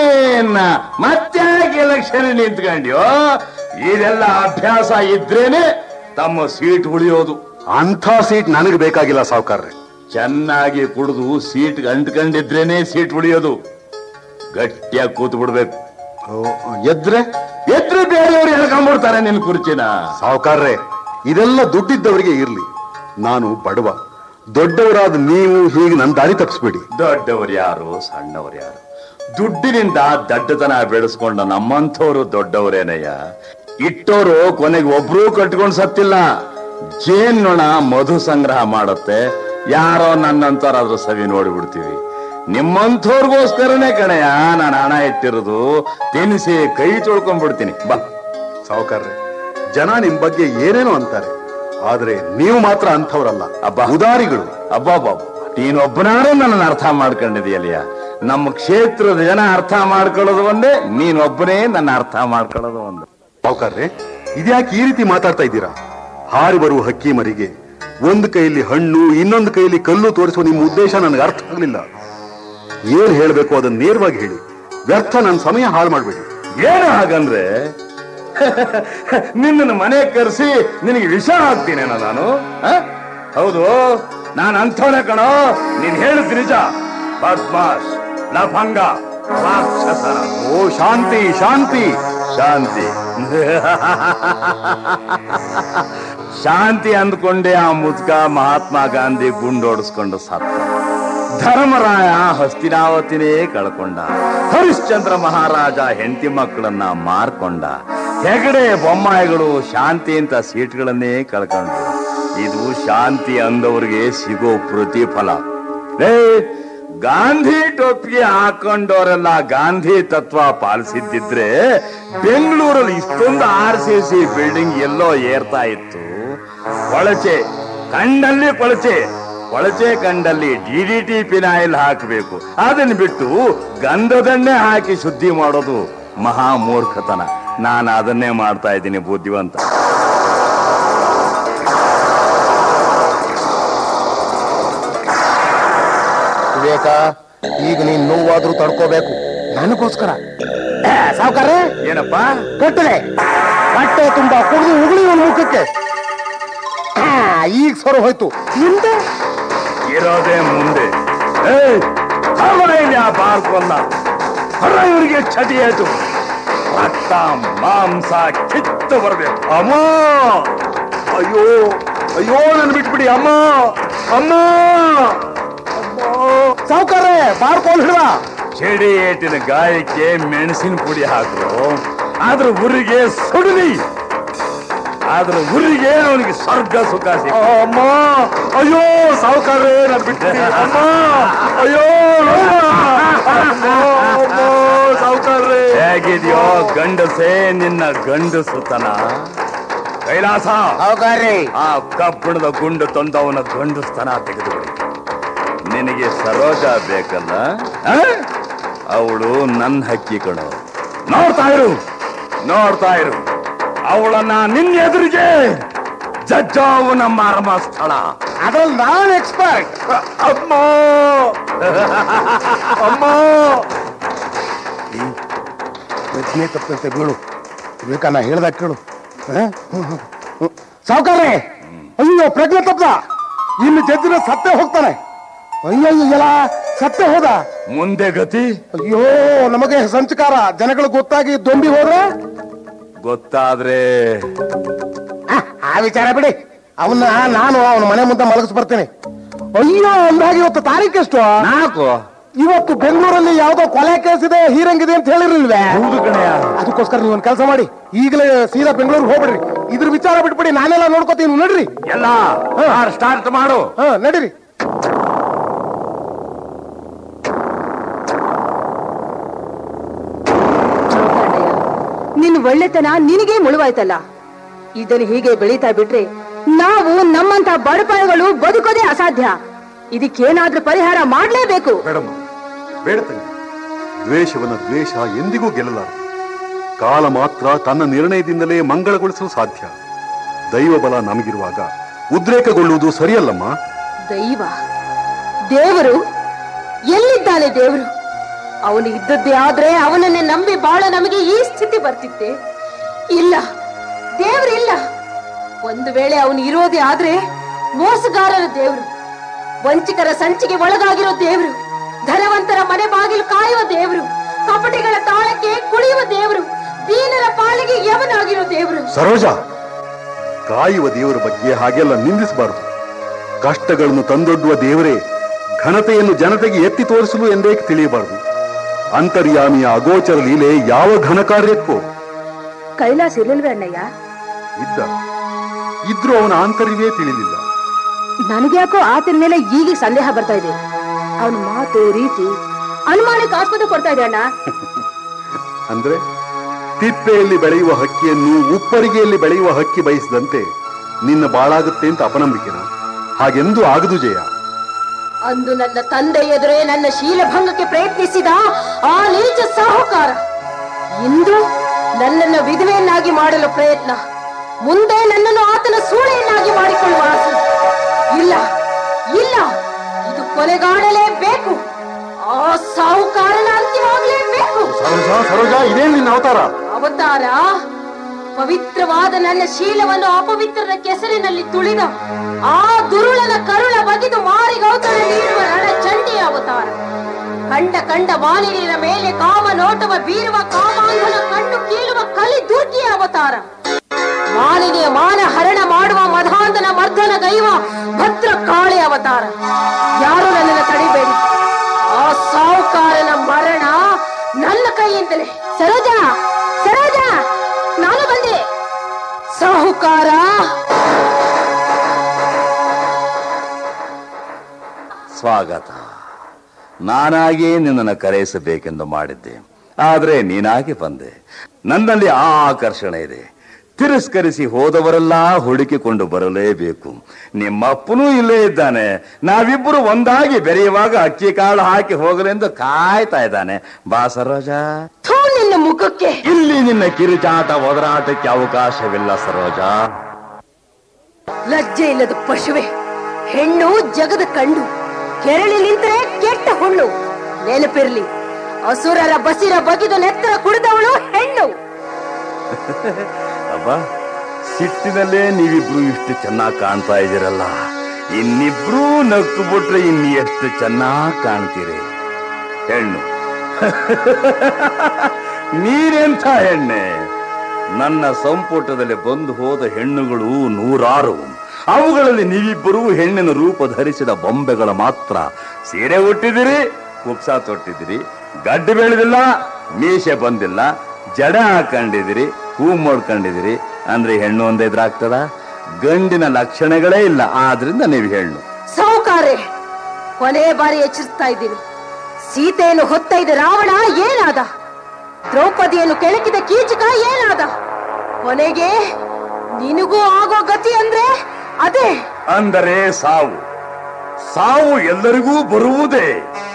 ಮತ್ತೆ ಎಲೆಕ್ಷನ್ ನಿಂತ್ಕೊಂಡ್ಯೋ? ಇದೆಲ್ಲ ಅಭ್ಯಾಸ ಇದ್ರೇನೆ ತಮ್ಮ ಸೀಟ್ ಉಳಿಯೋದು.
ಅಂಥ ಸೀಟ್ ನನಗೆ ಬೇಕಾಗಿಲ್ಲ ಸಾವುಕಾರ್ರೆ.
ಚೆನ್ನಾಗಿ ಕುಡಿದು ಸೀಟ್ ಅಂಟ್ಕೊಂಡಿದ್ರೇನೆ ಸೀಟ್ ಉಳಿಯೋದು. ಗಟ್ಟಿಯಾಗಿ ಕೂತು ಬಿಡ್ಬೇಕು.
ಎದ್ರೆ
ಎದ್ರೆ ಬೇರೆಯವರು ಹೇಳ್ಕೊಂಡ್ಬಿಡ್ತಾರೆ ನಿನ್ ಕುರ್ಚಿನ.
ಸಾವುಕಾರ್ರೆ, ಇದೆಲ್ಲ ದುಡ್ಡಿದ್ದವರಿಗೆ ಇರ್ಲಿ. ನಾನು ಬಡವ. ದೊಡ್ಡವರಾದ ನೀವು ಹೀಗೆ ನನ್ನ ದಾರಿ ತಪ್ಪಿಸ್ಬೇಡಿ.
ದೊಡ್ಡವರು ಯಾರು, ಸಣ್ಣವರು ಯಾರು? ದುಡ್ಡಿನಿಂದ ದಡ್ಡತನ ಬೆಳೆಸ್ಕೊಂಡ ನಮ್ಮಂಥವ್ರು ದೊಡ್ಡವರೇನಯ್ಯ. ಇಟ್ಟೋರು ಕೊನೆಗೆ ಒಬ್ರೂ ಕಟ್ಕೊಂಡು ಸತ್ತಿಲ್ಲ. ಜೇನ್ನೊಣ ಮಧು ಸಂಗ್ರಹ ಮಾಡುತ್ತೆ, ಯಾರೋ ನನ್ನಂತವ್ರಾದ್ರೂ ಸವಿ ನೋಡಿಬಿಡ್ತೀವಿ. ನಿಮ್ಮಂಥವ್ರಿಗೋಸ್ಕರನೇ ಕಣಯ್ಯ ನಾನು ಹಣ ಇಟ್ಟಿರೋದು. ತಿನ್ನಿಸಿ ಕೈ ತೊಳ್ಕೊಂಡ್ಬಿಡ್ತೀನಿ ಬಾ.
ಸಾವುಕಾರ್ರೆ, ಜನ ನಿಮ್ ಬಗ್ಗೆ ಏನೇನೋ ಅಂತಾರೆ, ಆದ್ರೆ ನೀವು ಮಾತ್ರ ಅಂಥವ್ರಲ್ಲ.
ಅಬ್ಬಾ,
ಉದಾರಿಗಳು.
ಅಬ್ಬಾಬಾ, ನೀನೊಬ್ಬನಾರು ನನ್ನ ಅರ್ಥ ಮಾಡ್ಕೊಂಡಿದೆಯಲ್ಲಿಯ. ನಮ್ಮ ಕ್ಷೇತ್ರದ ಜನ ಅರ್ಥ ಮಾಡ್ಕೊಳ್ಳೋದು ಒಂದೇ, ನೀನೊಬ್ಬನೇ ನನ್ನ ಅರ್ಥ ಮಾಡ್ಕೊಳ್ಳೋದು ಒಂದು.
ಸಾವುಕಾರ್ರೆ, ಇದ್ಯಾಕೆ ಈ ರೀತಿ ಮಾತಾಡ್ತಾ ಇದ್ದೀರಾ? ಹಾರಿ ಬರುವ ಹಕ್ಕಿ ಮರಿಗೆ ಒಂದು ಕೈಯಲ್ಲಿ ಹಣ್ಣು ಇನ್ನೊಂದು ಕೈಯಲ್ಲಿ ಕಲ್ಲು ತೋರಿಸುವ ನಿಮ್ಮ ಉದ್ದೇಶ ನನಗೆ ಅರ್ಥ ಆಗ್ಲಿಲ್ಲ. ಏನ್ ಹೇಳ್ಬೇಕು ಅದನ್ನ ನೇರವಾಗಿ ಹೇಳಿ. ವ್ಯರ್ಥ ನನ್ನ ಸಮಯ ಹಾಳು ಮಾಡ್ಬೇಡಿ.
ಏನು ಹಾಗಂದ್ರೆ ನಿನ್ನ ಮನೆ ಕರೆಸಿ ನಿನಗೆ ವಿಷ ಹಾಕ್ತೀನೇನ ನಾನು? ಹೌದು, ನಾನು ಅಂಥವನೇ ಕಣೋ. ನೀನ್ ಹೇಳಿದ್ ನಿಜ. ಬದ್ಮಾಶ್, ಲಫಂಗ, ರಾಕ್ಷಸ.
ಓ ಶಾಂತಿ ಶಾಂತಿ
ಶಾಂತಿ ಶಾಂತಿ ಅಂದ್ಕೊಂಡೆ ಆ ಮುದ್ಕ ಮಹಾತ್ಮ ಗಾಂಧಿ ಗುಂಡೋಡಿಸ್ಕೊಂಡು ಸತ್ತ. ಧರ್ಮರಾಯ ಹಸ್ತಿನಾವತಿನೇ ಕಳ್ಕೊಂಡ. ಹರಿಶ್ಚಂದ್ರ ಮಹಾರಾಜ ಹೆಂಡತಿ ಮಕ್ಕಳನ್ನ ಮಾರ್ಕೊಂಡ. ಹೆಗಡೆ ಬೊಮ್ಮಾಯಿಗಳು ಶಾಂತಿ ಅಂತ ಸೀಟ್ಗಳನ್ನೇ ಕಳ್ಕೊಂಡ್ರು. ಇದು ಶಾಂತಿ ಅಂದವ್ರಿಗೆ ಸಿಗೋ ಪ್ರತಿಫಲ. ಏ, ಗಾಂಧಿ ಟೊಪ್ಪಿಗೆ ಹಾಕೊಂಡವರೆಲ್ಲ ಗಾಂಧಿ ತತ್ವ ಪಾಲಿಸಿದ್ದಿದ್ರೆ ಬೆಂಗಳೂರಲ್ಲಿ ಇಷ್ಟೊಂದು ಆರ್ ಸಿ ಸಿ ಬಿಲ್ಡಿಂಗ್ ಎಲ್ಲೋ ಏರ್ತಾ ಇತ್ತು. ಕೊಳಚೆ ಕಂಡಲ್ಲಿ ಕೊಳಚೆ, ಕೊಳಚೆ ಕಂಡಲ್ಲಿ ಡಿ ಡಿ ಟಿ ಪಿನಾಯಿಲ್ ಹಾಕಬೇಕು. ಅದನ್ನ ಬಿಟ್ಟು ಗಂಧದನ್ನೇ ಹಾಕಿ ಶುದ್ಧಿ ಮಾಡೋದು ಮಹಾ ಮೂರ್ಖತನ. ನಾನು ಅದನ್ನೇ ಮಾಡ್ತಾ ಇದ್ದೀನಿ ಬುದ್ಧಿವಂತ.
ವಿವೇಕ, ಈಗ ನೀನ್ ನೋವಾದ್ರೂ ತಡ್ಕೋಬೇಕು ನನಗೋಸ್ಕರ. ಸಾವುಕಾರ್ರೆ,
ಏನಪ್ಪ
ಕಟ್ಟಲೆ ಬಟ್ಟೆ ತುಂಬಾ ಕುಡಿದು ಉಗುಳಿ ಒಂದು ಮುಖಕ್ಕೆ. ಈಗ ಸೊರ ಹೋಯ್ತು. ಮುಂದೆ
ಇರೋದೇ ಮುಂದೆ. ಬಾರ್ಕೊಂಡ ಹೊರ ಇವರಿಗೆ ಚಟಿ ಆಯ್ತು. ರಕ್ತ ಮಾಂಸ ಕಿತ್ತು ಬರ್ಬೇಕು.
ಅಮ್ಮ, ಅಯ್ಯೋ ಅಯ್ಯೋ, ನನ್ ಬಿಟ್ಬಿಡಿ ಅಮ್ಮ, ಅಮ್ಮ.
ಸಾವುಕಾರ್ರೆ, ಬಾರ್ಕೊಂಡ್ ಹಿಡ್ದ.
ಚೆಡಿ ಏಟಿನ ಗಾಯಕ್ಕೆ ಮೆಣಸಿನ ಪುಡಿ ಹಾಕರು. ಆದ್ರ ಊರಿಗೆ ಸುಡಲಿ, ಆದ್ರ ಊರಿಗೆ ಅವನಿಗೆ ಸ್ವರ್ಗ ಸುಖ ಸಿಗ.
ಅಮ್ಮ, ಅಯ್ಯೋ ಸಾವುಕಾರ್ರೆ, ನನ್ ಬಿಟ್ಬಿಡಿ ಅಮ್ಮ, ಅಯ್ಯೋ ಸಾವುಕಾರ್ರೆ.
ಹೇಗಿದ್ಯೋ ಗಂಡಸೇ ನಿನ್ನ ಗಂಡಸುತನ? ಕೈಲಾಸ,
ಸಾವುಕಾರ್ರೆ,
ಆ ಕಬ್ಬಣದ ಗುಂಡು ತಂದವನ ಗಂಡಸ್ತನ ತೆಗೆದುಬಿಡಿ. ನಿನಗೆ ಸರೋಜ ಬೇಕಲ್ಲ, ಅವಳು ನನ್ನ ಹಕ್ಕಿ ಕಣೋ. ನೋಡ್ತಾ ಇರು, ನೋಡ್ತಾ ಇರು. ಅವಳನ್ನ ನಿನ್ನ ಎದುರಿಗೆ ಜಜ್ಜಾವು ನಮ್ಮ ಅರಮ ಸ್ಥಳ.
ಅದ್ರಲ್ಲಿ ನಾನು ಎಕ್ಸ್ಪರ್ಟ್.
ಅಮ್ಮ, ಅಮ್ಮ.
ಪ್ರಶ್ನೆ ತಪ್ಪಂತೆ ಬೀಳು. ಬೇಕಾ ನಾ ಹೇಳ್ದ ಕೇಳು. ಸಾವುಕಾರ್ರೆ, ಅಯ್ಯೋ ಪ್ರಜ್ಞೆ ತಪ್ಪದ. ಇನ್ನು ಜಜ್ಜಿನ ಸತ್ತೇ ಹೋಗ್ತಾನೆ. ಅಯ್ಯೋ ಎಲ್ಲ ಸತ್ತೇ ಹೋದ.
ಮುಂದೆ ಗತಿ?
ಅಯ್ಯೋ ನಮಗೆ ಸಂಚಕಾರ. ಜನಗಳು ಗೊತ್ತಾಗಿ ದೊಂಬಿ ಹೋದ್ರೆ
ಗೊತ್ತಾದ್ರೆ
ಆ ವಿಚಾರ ಬಿಡಿ. ಅವನ್ನ ನಾನು ಅವನ ಮನೆ ಮುಂದೆ ಮಲಗಿಸ್ ಬರ್ತೇನೆ. ಅಯ್ಯೋ ಅಂದಾಗಿ ಇವತ್ತು ತಾರೀಕು ಎಷ್ಟು?
ನಾಲ್ಕು.
ಇವತ್ತು ಬೆಂಗಳೂರಲ್ಲಿ ಯಾವ್ದೋ ಕೊಲೆ ಕೇಸ್ ಇದೆ, ಹೀರಂಗಿದೆ ಅಂತ ಹೇಳಿರ್ಲಿಲ್ವೇ?
ಹೌದು ಕಣಯ್ಯ.
ಅದಕ್ಕೋಸ್ಕರ ನೀವು ಒಂದ್ ಕೆಲಸ ಮಾಡಿ, ಈಗಲೇ ಸೀದಾ ಬೆಂಗಳೂರಿಗೆ ಹೋಗ್ಬಿಡ್ರಿ. ಇದ್ರ ವಿಚಾರ ಬಿಟ್ಬಿಡಿ, ನಾನೆಲ್ಲ ನೋಡ್ಕೋತೀನಿ. ನಡ್ರಿ
ಎಲ್ಲ ಸ್ಟಾರ್ಟ್ ಮಾಡು.
ಹಾ ನಡೀರಿ.
ನಿನ್ ಒಳ್ಳೆತನ ನಿನಗೆ ಮುಳುವಾಯ್ತಲ್ಲ. ಇದನ್ನು ಹೀಗೆ ಬೆಳೀತಾ ಬಿಟ್ರೆ ನಾವು ನಮ್ಮಂತ ಬಡಪಾಯಿಗಳು ಬದುಕೋದೇ ಅಸಾಧ್ಯ. ಇದಕ್ಕೇನಾದ್ರೂ ಪರಿಹಾರ ಮಾಡ್ಲೇಬೇಕು.
ಬೇಡಮ್ಮ, ಬೇಡ ತಂಗಿ. ದ್ವೇಷವನ್ನ ದ್ವೇಷ ಎಂದಿಗೂ ಗೆಲ್ಲಲಾರ. ಕಾಲ ಮಾತ್ರ ತನ್ನ ನಿರ್ಣಯದಿಂದಲೇ ಮಂಗಳಗೊಳಿಸಲು ಸಾಧ್ಯ. ದೈವ ಬಲ ನಮಗಿರುವಾಗ ಉದ್ರೇಕಗೊಳ್ಳುವುದು ಸರಿಯಲ್ಲಮ್ಮ.
ದೈವ? ದೇವರು ಎಲ್ಲಿದ್ದಾನೆ? ದೇವರು
ಅವನು ಇದ್ದದ್ದೇ ಆದ್ರೆ ಅವನನ್ನೇ ನಂಬಿ ಬಾಳ ನಮಗೆ ಈ ಸ್ಥಿತಿ ಬರ್ತಿತ್ತೆ. ಇಲ್ಲ, ದೇವ್ರಿಲ್ಲ. ಒಂದು ವೇಳೆ ಅವನು ಇರೋದೇ ಆದ್ರೆ ಮೋಸಗಾರರ ದೇವ್ರು, ವಂಚಿಕರ ಸಂಚಿಗೆ ಒಳಗಾಗಿರೋ ದೇವ್ರು, ಧನವಂತರ ಮನೆ ಬಾಗಿಲು ಕಾಯುವ ದೇವ್ರು, ಕಪಟಿಗಳ ತಾಳಕ್ಕೆ ಕುಣಿಯುವ ದೇವ್ರು, ದೀನರ ಪಾಲಿಗೆ ಯವನಾಗಿರೋ ದೇವ್ರು.
ಸರೋಜ, ಕಾಯುವ ದೇವರ ಬಗ್ಗೆ ಹಾಗೆಲ್ಲ ನಿಂದಿಸಬಾರದು. ಕಷ್ಟಗಳನ್ನು ತಂದೊಡ್ಡುವ ದೇವರೇ ಘನತೆಯನ್ನು ಜನತೆಗೆ ಎತ್ತಿ ತೋರಿಸಲು ಎಂದೇಕೆ ತಿಳಿಯಬಾರದು. ಅಂತರ್ಯಾಮಿಯ ಅಗೋಚರ ಲೀಲೆ ಯಾವ ಘನ ಕಾರ್ಯಕ್ಕೂ.
ಕೈಲಾಸ ಇರ್ಲಿಲ್ವೇ ಅಣ್ಣಯ್ಯ?
ಇದ್ದ, ಇದ್ರೂ ಅವನ ಆಂತರ್ಯವೇ ತಿಳಿಲಿಲ್ಲ.
ನನಗ್ಯಾಕೋ ಆತನ ಮೇಲೆ ಈಗ ಸಂದೇಹ ಬರ್ತಾ ಇದೆ. ಅವನ ಮಾತು ರೀತಿ ಅನುಮಾನಕ್ಕೆ ಆಸ್ಪದ ಕೊಡ್ತಾ ಇದೆ ಅಣ್ಣ.
ಅಂದ್ರೆ ತಿಪ್ಪೆಯಲ್ಲಿ ಬೆಳೆಯುವ ಹಕ್ಕಿಯನ್ನು ಉಪ್ಪರಿಗೆಯಲ್ಲಿ ಬೆಳೆಯುವ ಹಕ್ಕಿ ಬಯಸಿದಂತೆ ನಿನ್ನ ಬಾಳಾಗುತ್ತೆ ಅಂತ ಅಪನಂಬಿಕೆನ? ಹಾಗೆಂದು ಆಗದು ಜಯ.
ಅಂದು ನನ್ನ ತಂದೆ ಎದುರೇ ನನ್ನ ಶೀಲಭಂಗಕ್ಕೆ ಪ್ರಯತ್ನಿಸಿದ ಆ ನೀಚ ಸಾಹುಕಾರ ಇಂದು ನನ್ನನ್ನು ವಿಧವೆಯನ್ನಾಗಿ ಮಾಡಲು ಪ್ರಯತ್ನ, ಮುಂದೆ ನನ್ನನ್ನು ಆತನ ಸೂಳೆಯನ್ನಾಗಿ ಮಾಡಿಕೊಳ್ಳುವ ಆಸೆ. ಇಲ್ಲ ಇಲ್ಲ, ಇದು ಕೊಲೆಗಾಡಲೇಬೇಕು. ಆ ಸಾಹುಕಾರನ ಅಂತ್ಯವಾಗಲೇಬೇಕು.
ಸರೋಜಾ, ಸರೋಜಾ, ಇದೇನು ನಿನ್ನ ಅವತಾರ?
ಅವತಾರ ಪವಿತ್ರವಾದ ನನ್ನ ಶೀಲವನ್ನು ಅಪವಿತ್ರರ ಕೆಸರಿನಲ್ಲಿ ತುಳಿದ ಆ ದುರುಳನ ಕರುಳ ಬಗೆದು ಮಾರಿಗೌತಣ ನೀಡುವ ರಣ ಚಂಡಿಯ ಅವತಾರ. ಕಂಡ ಕಂಡ ಮಾಲಿನ್ಯರ ಮೇಲೆ ಕಾಮ ನೋಟವ ಬೀರುವ ಕಾಮಾಂಧನ ಕಣ್ಣು ಕೀಳುವ ಕಲಿ ದುರ್ಗಿಯ ಅವತಾರ. ಮಾಲಿನ್ಯ ಮಾನ ಹರಣ ಮಾಡುವ ಮಧಾಂಧನ ಮರ್ದನ ಗೈವ ಭದ್ರ ಕಾಳೆ ಅವತಾರ. ಯಾರು ನನ್ನನ್ನು ತಡಿಬೇಡಿ. ಆ ಸಾಹುಕಾರನ ಮರಣ ನನ್ನ ಕೈಯಿಂದಲೇ. ಸರೋಜಾ, ಸರೋಜಾ, ನಾನು ಬಂದೆ. ಸಾಹುಕಾರ,
ಸ್ವಾಗತ. ನಾನಾಗಿ ನಿನ್ನನ್ನು ಕರೆಯಿಸಬೇಕೆಂದು ಮಾಡಿದ್ದೆ, ಆದ್ರೆ ನೀನಾಗಿ ಬಂದೆ. ನನ್ನಲ್ಲಿ ಆ ಆಕರ್ಷಣೆ ಇದೆ. ತಿರಸ್ಕರಿಸಿ ಹೋದವರೆಲ್ಲ ಹುಡುಕಿಕೊಂಡು ಬರಲೇಬೇಕು. ನಿಮ್ಮಪ್ಪನೂ ಇಲ್ಲೇ ಇದ್ದಾನೆ. ನಾವಿಬ್ಬರು ಒಂದಾಗಿ ಬೆರೆಯುವಾಗ ಅಕ್ಕಿ ಕಾಳು ಹಾಕಿ ಹೋಗಲೆಂದು ಕಾಯ್ತಾ ಇದ್ದಾನೆ. ಬಾ ಸರೋಜಾ.
ನಿನ್ನ ಮುಖಕ್ಕೆ
ಇಲ್ಲಿ ನಿನ್ನ ಕಿರುಚಾಟ ಒದರಾಟಕ್ಕೆ ಅವಕಾಶವಿಲ್ಲ ಸರೋಜಾ.
ಲಜ್ಜೆ ಇಲ್ಲದ ಪಶುವೆ, ಹೆಣ್ಣು ಜಗದ ಕಂಡು, ಕೆರಳಿ ನಿಂತರೆ ಕೆಟ್ಟ ಹುಣ್ಣು. ನೆನಪಿರ್ಲಿ, ಅಸುರರ ಬಸಿರ ಬಗಿದು ನೆತ್ತರ ಕುಡಿದವಳು ಹೆಣ್ಣು.
ಅಬ್ಬ, ಸಿಟ್ಟಿನಲ್ಲೇ ನೀವಿಬ್ರು ಇಷ್ಟು ಚೆನ್ನಾಗಿ ಕಾಣ್ತಾ ಇದ್ದೀರಲ್ಲ. ಇನ್ನಿಬ್ರು ನಕ್ಕು ಬಿಟ್ರೆ ಇನ್ನು ಎಷ್ಟು ಚೆನ್ನಾಗಿ ಕಾಣ್ತೀರಿ. ಹೆಣ್ಣು, ನೀರೆಂಥ ಹೆಣ್ಣೆ. ನನ್ನ ಸಂಪುಟದಲ್ಲಿ ಬಂದು ಹೋದ ಹೆಣ್ಣುಗಳು ನೂರಾರು. ಅವುಗಳಲ್ಲಿ ನೀವಿಬ್ಬರು ಹೆಣ್ಣಿನ ರೂಪ ಧರಿಸಿದ ಬೊಂಬೆಗಳ ಮಾತ್ರ. ಸೀರೆ ಉಟ್ಟಿದಿರಿ, ಕುಪ್ಸ ತೊಟ್ಟಿದಿರಿ, ಗಡ್ಡೆ ಬೆಳೆದಿಲ್ಲ, ಮೀಸೆ ಬಂದಿಲ್ಲ, ಜಡ ಹಾಕೊಂಡಿದಿರಿ, ಹೂ ಮಾಡ್ಕೊಂಡಿದಿರಿ. ಅಂದ್ರೆ ಹೆಣ್ಣು ಒಂದೇ ಇದ್ರಾಗ್ತದ? ಗಂಡಿನ ಲಕ್ಷಣಗಳೇ ಇಲ್ಲ, ಆದ್ರಿಂದ ನೀವು ಹೆಣ್ಣು.
ಸಾಹುಕಾರೆ, ಕೊನೆ ಬಾರಿ ಎಚ್ಚರಿಸ್ತಾ ಇದ್ದೀನಿ. ಸೀತೆಯನ್ನು ಹೊತ್ತೈದ ರಾವಣ ಏನಾದ? ದ್ರೌಪದಿಯನ್ನು ಕೆಳಕಿದ ಕೀಚಕ ಏನಾದ? ಕೊನೆಗೆ ನಿನಗೂ ಆಗೋ ಗತಿ ಅಂದ್ರೆ ಅದೇ.
ಅಂದರೆ ಸಾವು. ಸಾವು ಎಲ್ಲರಿಗೂ ಬರುವುದೇ.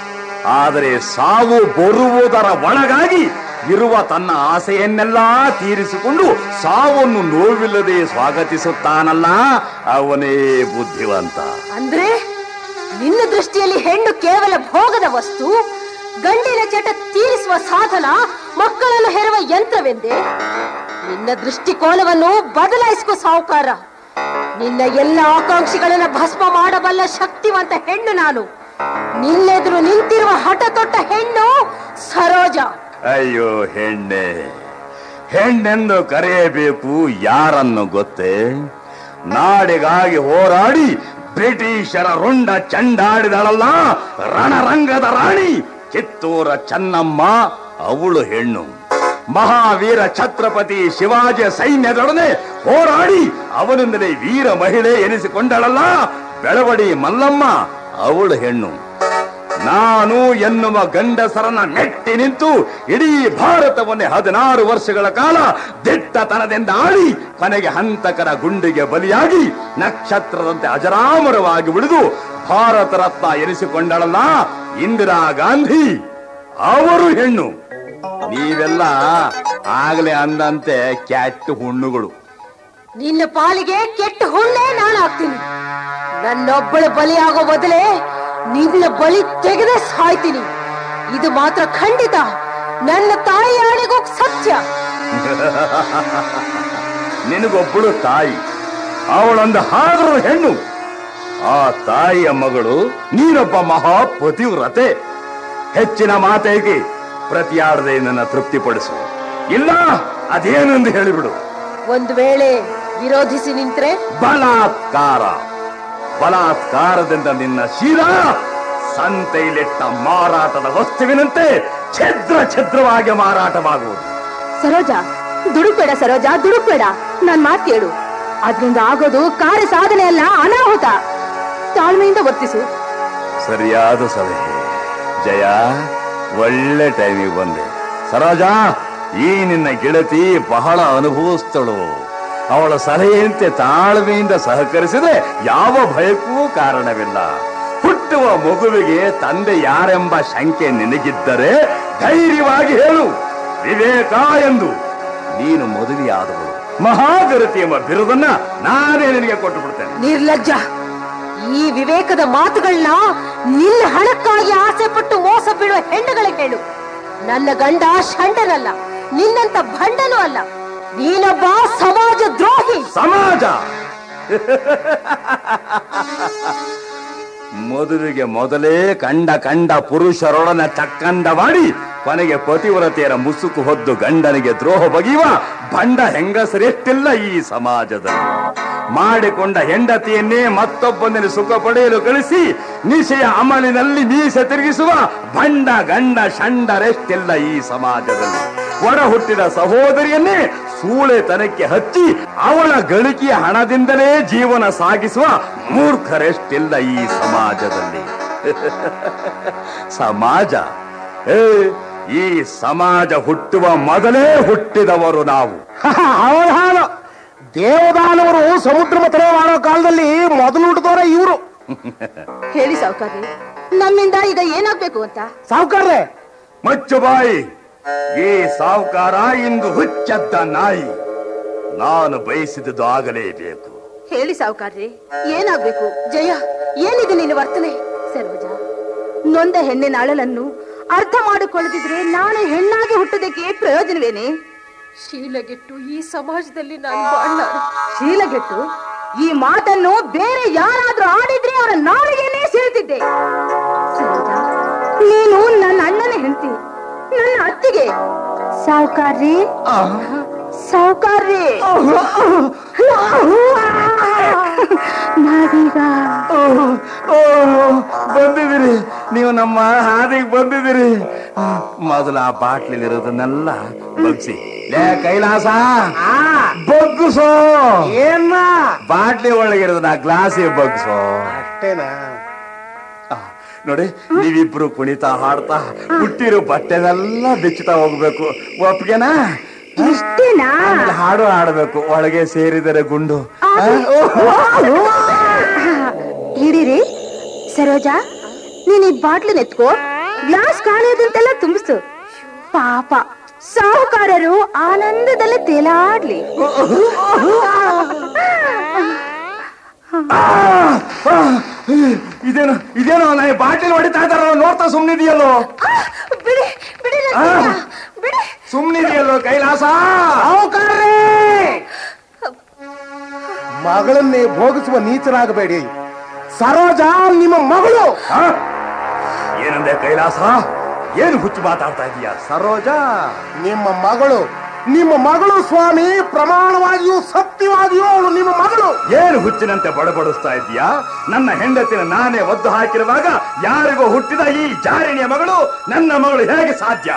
ಆದರೆ ಸಾವು ಬರುವುದರ ಒಳಗಾಗಿ ಇರುವ ತನ್ನ ಆಸೆಯನ್ನೆಲ್ಲ ತೀರಿಸಿಕೊಂಡು ಸಾವನ್ನು ನೋವಿಲ್ಲದೆ ಸ್ವಾಗತಿಸುತ್ತಾನಲ್ಲ, ಅವನೇ ಬುದ್ಧಿವಂತ.
ಅಂದ್ರೆ ನಿನ್ನ ದೃಷ್ಟಿಯಲ್ಲಿ ಹೆಣ್ಣು ಕೇವಲ ಭೋಗದ ವಸ್ತು, ಗಂಡಿನ ಚಟ ತೀರಿಸುವ ಸಾಧನ, ಮಕ್ಕಳನ್ನು ಹೆರುವ ಯಂತ್ರವೆಂದೇ? ನಿನ್ನ ದೃಷ್ಟಿಕೋನವನ್ನು ಬದಲಾಯಿಸಿಕೋ ಸಾಹುಕಾರ. ನಿನ್ನ ಎಲ್ಲ ಆಕಾಂಕ್ಷೆಗಳನ್ನ ಭಸ್ಮ ಮಾಡಬಲ್ಲ ಶಕ್ತಿವಂತ ಹೆಣ್ಣು ನಾನು. ನಿನ್ನೆದುರು ನಿಂತಿರುವ ಹಠ ತೊಟ್ಟ ಹೆಣ್ಣು ಸರೋಜಾ.
ಅಯ್ಯೋ ಹೆಣ್ಣೆ, ಹೆಣ್ಣೆಂದು ಕರೆಯಬೇಕು ಯಾರನ್ನು ಗೊತ್ತೇ? ನಾಡಿಗಾಗಿ ಹೋರಾಡಿ ಬ್ರಿಟಿಷರ ರುಂಡ ಚಂಡಾಡಿದಳಲ್ಲ, ರಣರಂಗದ ರಾಣಿ ಕಿತ್ತೂರ ಚೆನ್ನಮ್ಮ, ಅವಳು ಹೆಣ್ಣು. ಮಹಾವೀರ ಛತ್ರಪತಿ ಶಿವಾಜಿ ಸೈನ್ಯದೊಡನೆ ಹೋರಾಡಿ ಅವನಿಂದಲೇ ವೀರ ಮಹಿಳೆ ಎನಿಸಿಕೊಂಡಳಲ್ಲ, ಬೆಳವಡಿ ಮಲ್ಲಮ್ಮ, ಅವಳು ಹೆಣ್ಣು. ನಾನು ಎನ್ನುವ ಗಂಡಸರನ್ನ ಮೆಟ್ಟಿ ನಿಂತು ಇಡೀ ಭಾರತವನ್ನೇ ಹದಿನಾರು ವರ್ಷಗಳ ಕಾಲ ದಿಟ್ಟತನದಿಂದ ಆಳಿ ಕೊನೆಗೆ ಹಂತಕರ ಗುಂಡಿಗೆ ಬಲಿಯಾಗಿ ನಕ್ಷತ್ರದಂತೆ ಅಜರಾಮರವಾಗಿ ಉಳಿದು ಭಾರತ ರತ್ನ ಎನಿಸಿಕೊಂಡಳಲ್ಲ, ಇಂದಿರಾ ಗಾಂಧಿ, ಅವರು ಹೆಣ್ಣು. ನೀವೆಲ್ಲ ಆಗ್ಲೇ ಅಂದಂತೆ ಕೆಟ್ಟ ಹುಣ್ಣುಗಳು.
ನಿನ್ನ ಪಾಲಿಗೆ ಕೆಟ್ಟ ಹುಣ್ಣೆ ನಾನು ಆಗ್ತೀನಿ. ನನ್ನೊಬ್ಬಳು ಬಲಿಯಾಗೋ ಬದಲೇ ನಿನ್ನ ಬಲಿ ತೆಗೆದೇ ಸಾಯ್ತೀನಿ. ಇದು ಮಾತ್ರ ಖಂಡಿತ ನನ್ನ ತಾಯಿ ಆಣೆಗೂ ಸತ್ಯ.
ನಿನಗೊಬ್ಬಳು ತಾಯಿ, ಅವಳೊಂದು ಹಾಗರು ಹೆಣ್ಣು. ಆ ತಾಯಿಯ ಮಗಳು ನೀನೊಬ್ಬ ಮಹಾಪತಿವ್ರತೆ. ಹೆಚ್ಚಿನ ಮಾತೇಗೆ ಪ್ರತಿಯಾಡದೆ ನನ್ನ ತೃಪ್ತಿಪಡಿಸು. ಇಲ್ಲ ಅದೇನೆಂದು ಹೇಳಿಬಿಡು.
ಒಂದು ವೇಳೆ ವಿರೋಧಿಸಿ ನಿಂತ್ರೆ
ಬಲಾತ್ಕಾರ. ಬಲಾತ್ಕಾರದಿಂದ ನಿನ್ನ ಶೀಲ ಸಂತೆಯಲ್ಲಿಟ್ಟ ಮಾರಾಟದ ವಸ್ತುವಿನಂತೆ ಛಿದ್ರ ಛಿದ್ರವಾಗಿ ಮಾರಾಟವಾಗುವುದು.
ಸರೋಜ, ದುಡುಕ್ಬೇಡ ಸರೋಜ, ದುಡುಕ್ಬೇಡ. ನನ್ ಮಾತು ಕೇಳು. ಅದ್ರಿಂದ ಆಗೋದು ಕಾರ್ಯ ಸಾಧನೆ ಅಲ್ಲ, ಅನಾಹುತ. ತಾಳ್ಮೆಯಿಂದ ವರ್ತಿಸು.
ಸರಿಯಾದ ಸಲಹೆ ಜಯ. ಒಳ್ಳೆ ಟೈಮಿಗೆ ಬಂದೆ. ಸರೋಜ, ಈ ನಿನ್ನ ಗೆಳತಿ ಬಹಳ ಅನುಭವಿಸ್ತಳು. ಅವಳ ಸಲಹೆಯಂತೆ ತಾಳ್ಮೆಯಿಂದ ಸಹಕರಿಸಿದ್ರೆ ಯಾವ ಭಯಕ್ಕೂ ಕಾರಣವಿಲ್ಲ. ಹುಟ್ಟುವ ಮಗುವಿಗೆ ತಂದೆ ಯಾರೆಂಬ ಶಂಕೆ ನಿನಗಿದ್ದರೆ ಧೈರ್ಯವಾಗಿ ಹೇಳು ವಿವೇಕ ಎಂದು. ನೀನು ಮದುವೆಯಾದವಳು, ಮಹಾಗರತಿ ಎಂಬ ಬಿರುದನ್ನ ನಾನೇ ನಿನಗೆ ಕೊಟ್ಟು ಬಿಡ್ತೇನೆ.
ನಿರ್ಲಜ್ಜ. ಈ ವಿವೇಕದ ಮಾತುಗಳನ್ನ ನಿನ್ನ ಹಣಕ್ಕಾಗಿ ಆಸೆ ಪಟ್ಟು ಮೋಸ ಬೀಳುವ ಹೆಣ್ಣುಗಳಿಗೆ ಹೇಳು. ನನ್ನ ಗಂಡ ಷಂಡನಲ್ಲ, ನಿನ್ನಂತ ಭಂಡನೂ ಅಲ್ಲ. ನೀನೊಬ್ಬ ಸಮಾಜ ದ್ರೋಹಿ.
ಸಮಾಜ ಮದುವೆಗೆ ಮೊದಲೇ ಕಂಡ ಕಂಡ ಪುರುಷರೊಡನೆ ಚಕ್ಕಂದ ಮಾಡಿ ಕೊನೆಗೆ ಪತಿವ್ರತೆಯರ ಮುಸುಕು ಹೊದ್ದು ಗಂಡನಿಗೆ ದ್ರೋಹ ಬಗೆಯುವ ಭಂಡ ಹೆಂಗಸರೆಷ್ಟಿಲ್ಲ ಈ ಸಮಾಜದಲ್ಲಿ. ಮಾಡಿಕೊಂಡ ಹೆಂಡತಿಯನ್ನೇ ಮತ್ತೊಬ್ಬನಲ್ಲಿ ಸುಖ ಪಡೆಯಲು ಕಳಿಸಿ ನಿಶೆಯ ಅಮಲಿನಲ್ಲಿ ಮೀಸೆ ತಿರುಗಿಸುವ ಭಂಡ ಗಂಡ ಷಂಡರೆಷ್ಟಿಲ್ಲ ಈ ಸಮಾಜದಲ್ಲಿ. ಒಡ ಹುಟ್ಟಿದ ಸಹೋದರಿಯನ್ನೇ ಸೂಳೆತನಕ್ಕೆ ಹಚ್ಚಿ ಅವಳ ಗಳಿಕೆಯ ಹಣದಿಂದಲೇ ಜೀವನ ಸಾಗಿಸುವ ಮೂರ್ಖರೆಷ್ಟಿಲ್ಲ ಈ ಸಮಾಜದಲ್ಲಿ. ಸಮಾಜ ಏ ಈ ಸಮಾಜ ಹುಟ್ಟುವ ಮೊದಲೇ ಹುಟ್ಟಿದವರು ನಾವು.
ಅವಳು ದೇವದಾನವರು ಸಮುದ್ರ ಮಥನ ಮಾಡೋ ಕಾಲದಲ್ಲಿ ಮೊದಲು ಹುಟ್ಟಿದವರ ಇವರು.
ಹೇಳಿ ಸಾವುಕಾರ್ರೆ, ನಮ್ಮಿಂದ ಈಗ ಏನಾಗ್ಬೇಕು ಅಂತ?
ಸಾವುಕಾರ್ರೆ,
ಮುಚ್ಚು ಬಾಯಿ. ಈ ಸಾವುಕಾರ ಇಂದು ಹುಚ್ಚದ್ದ ನಾಯಿ. ನಾನು ಬಯಸಿದುದು ಆಗಲೇಬೇಕು.
ಹೇಳಿ ಸಾವುಕಾರ್ರೆ, ಏನಾಗ್ಬೇಕು? ಜಯ, ಏನಿದೆ ನಿನ್ನ ವರ್ತನೆ? ಸರೋಜ, ನೊಂದ ಹೆಣ್ಣಿನ ಅಳಲನ್ನು ಅರ್ಥ ಮಾಡಿಕೊಳ್ಳದಿದ್ರೆ ನಾನು ಹೆಣ್ಣಾಗಿ ಹುಟ್ಟೋದಕ್ಕೆ ಪ್ರಯೋಜನವೇನೆ?
ಶೀಲಗೆಟ್ಟು ಈ ಸಮಾಜದಲ್ಲಿ ನಾನು ಬಾಳಲಾರೆ.
ಶೀಲಗೆಟ್ಟು ಈ ಮಾತನ್ನು ಬೇರೆ ಯಾರಾದ್ರೂ ಆಡಿದ್ರೆ ಅವರ ನಾಲಿಗೆಯನ್ನೇ ಸೀಳ್ತಿದ್ದೆ. ಸರೋಜ, ನೀನು ನನ್ನ ಅಣ್ಣನ ಹೆಂಡತಿ, ನನ್ನ ಅತ್ತಿಗೆ. ಸಾವುಕಾರ್ರಿ, ಸಾವುಕಾರ್ರಿ, ನಾವೀಗ
ಬಂದಿದ್ದೀರಿ. ನೀವು ನಮ್ಮ ಹಾದಿಗೆ ಬಂದಿದ್ದೀರಿ. ಮೊದಲು ಆ ಬಾಟ್ಲಿಲಿರೋದನ್ನೆಲ್ಲ ಬಗ್ಸಿ. ಲೇ ಕೈಲಾಸ, ಬಗ್ಸೋ.
ಏನ
ಬಾಟ್ಲಿ ಒಳಗಿರೋದು ನಾ ಗ್ಲಾಸಿಗೆ ಬಗ್ಸೋ.
ಅಷ್ಟೇನಾ?
ನೋಡಿ, ನೀವಿಬ್ರು ಕುಣಿತಾ ಹಾಡ್ತಾ ಹುಟ್ಟಿರೋ ಬಟ್ಟೆನೆಲ್ಲ ಬಿಚ್ಚುತ್ತಾ ಹೋಗ್ಬೇಕು. ಒಪ್ಗೆನಾ?
ಇಷ್ಟೇನಾ?
ಹಾಡು ಹಾಡಬೇಕು. ಒಳಗೆ ಸೇರಿದರೆ ಗುಂಡು.
ಹಿಡೀರಿ. ಸರೋಜಾ, ನೀನ್ ಈ ಬಾಟ್ಲಿ ನೆತ್ಕೋ, ಗ್ಲಾಸ್ ಖಾಲಿಯಾದಂತೆಲ್ಲ ತುಂಬಿಸು. ಪಾಪ ಸಾಹುಕಾರರು ಆನಂದದಲ್ಲಿ ತೇಲಾಡ್ಲಿ.
ಇದೇನು ಇದೇನೋ ನಾ ಬಾಟಲ್ ಹೊಡಿತಾ ಇದ್ದಾರ ನೋಡ್ತಾ ಸುಮ್ನಿದೆಯಲ್ಲೋ.
ಬಿಡಿ ಬಿಡಿ ಬಿಡಿ.
ಸುಮ್ನಿದೆಯಲ್ಲೋ ಕೈಲಾಸ.
ಮಗಳನ್ನೇ ಭೋಗಿಸುವ ನೀಚರಾಗಬೇಡಿ. ಸರೋಜ ನಿಮ್ಮ ಮಗಳು.
ಏನಂದೆ ಕೈಲಾಸ? ಏನು ಹುಚ್ಚು ಮಾತಾಡ್ತಾ ಇದೀಯಾ?
ಸರೋಜ ನಿಮ್ಮ ಮಗಳು. ನಿಮ್ಮ ಮಗಳು ಸ್ವಾಮಿ, ಪ್ರಮಾಣವಾಗಿಯೂ ಸತ್ಯವಾಗಿಯೂ ಅವಳು ನಿಮ್ಮ ಮಗಳು.
ಏನು ಹುಚ್ಚಿನಂತೆ ಬಡಬಡಿಸ್ತಾ ಇದೀಯಾ? ನನ್ನ ಹೆಂಡತಿನ ನಾನೇ ಒದ್ದು ಹಾಕಿರುವಾಗ ಯಾರಿಗೋ ಹುಟ್ಟಿದ ಈ ಜಾರಿಣಿಯ ಮಗಳು ನನ್ನ ಮಗಳು ಹೇಗೆ ಸಾಧ್ಯ?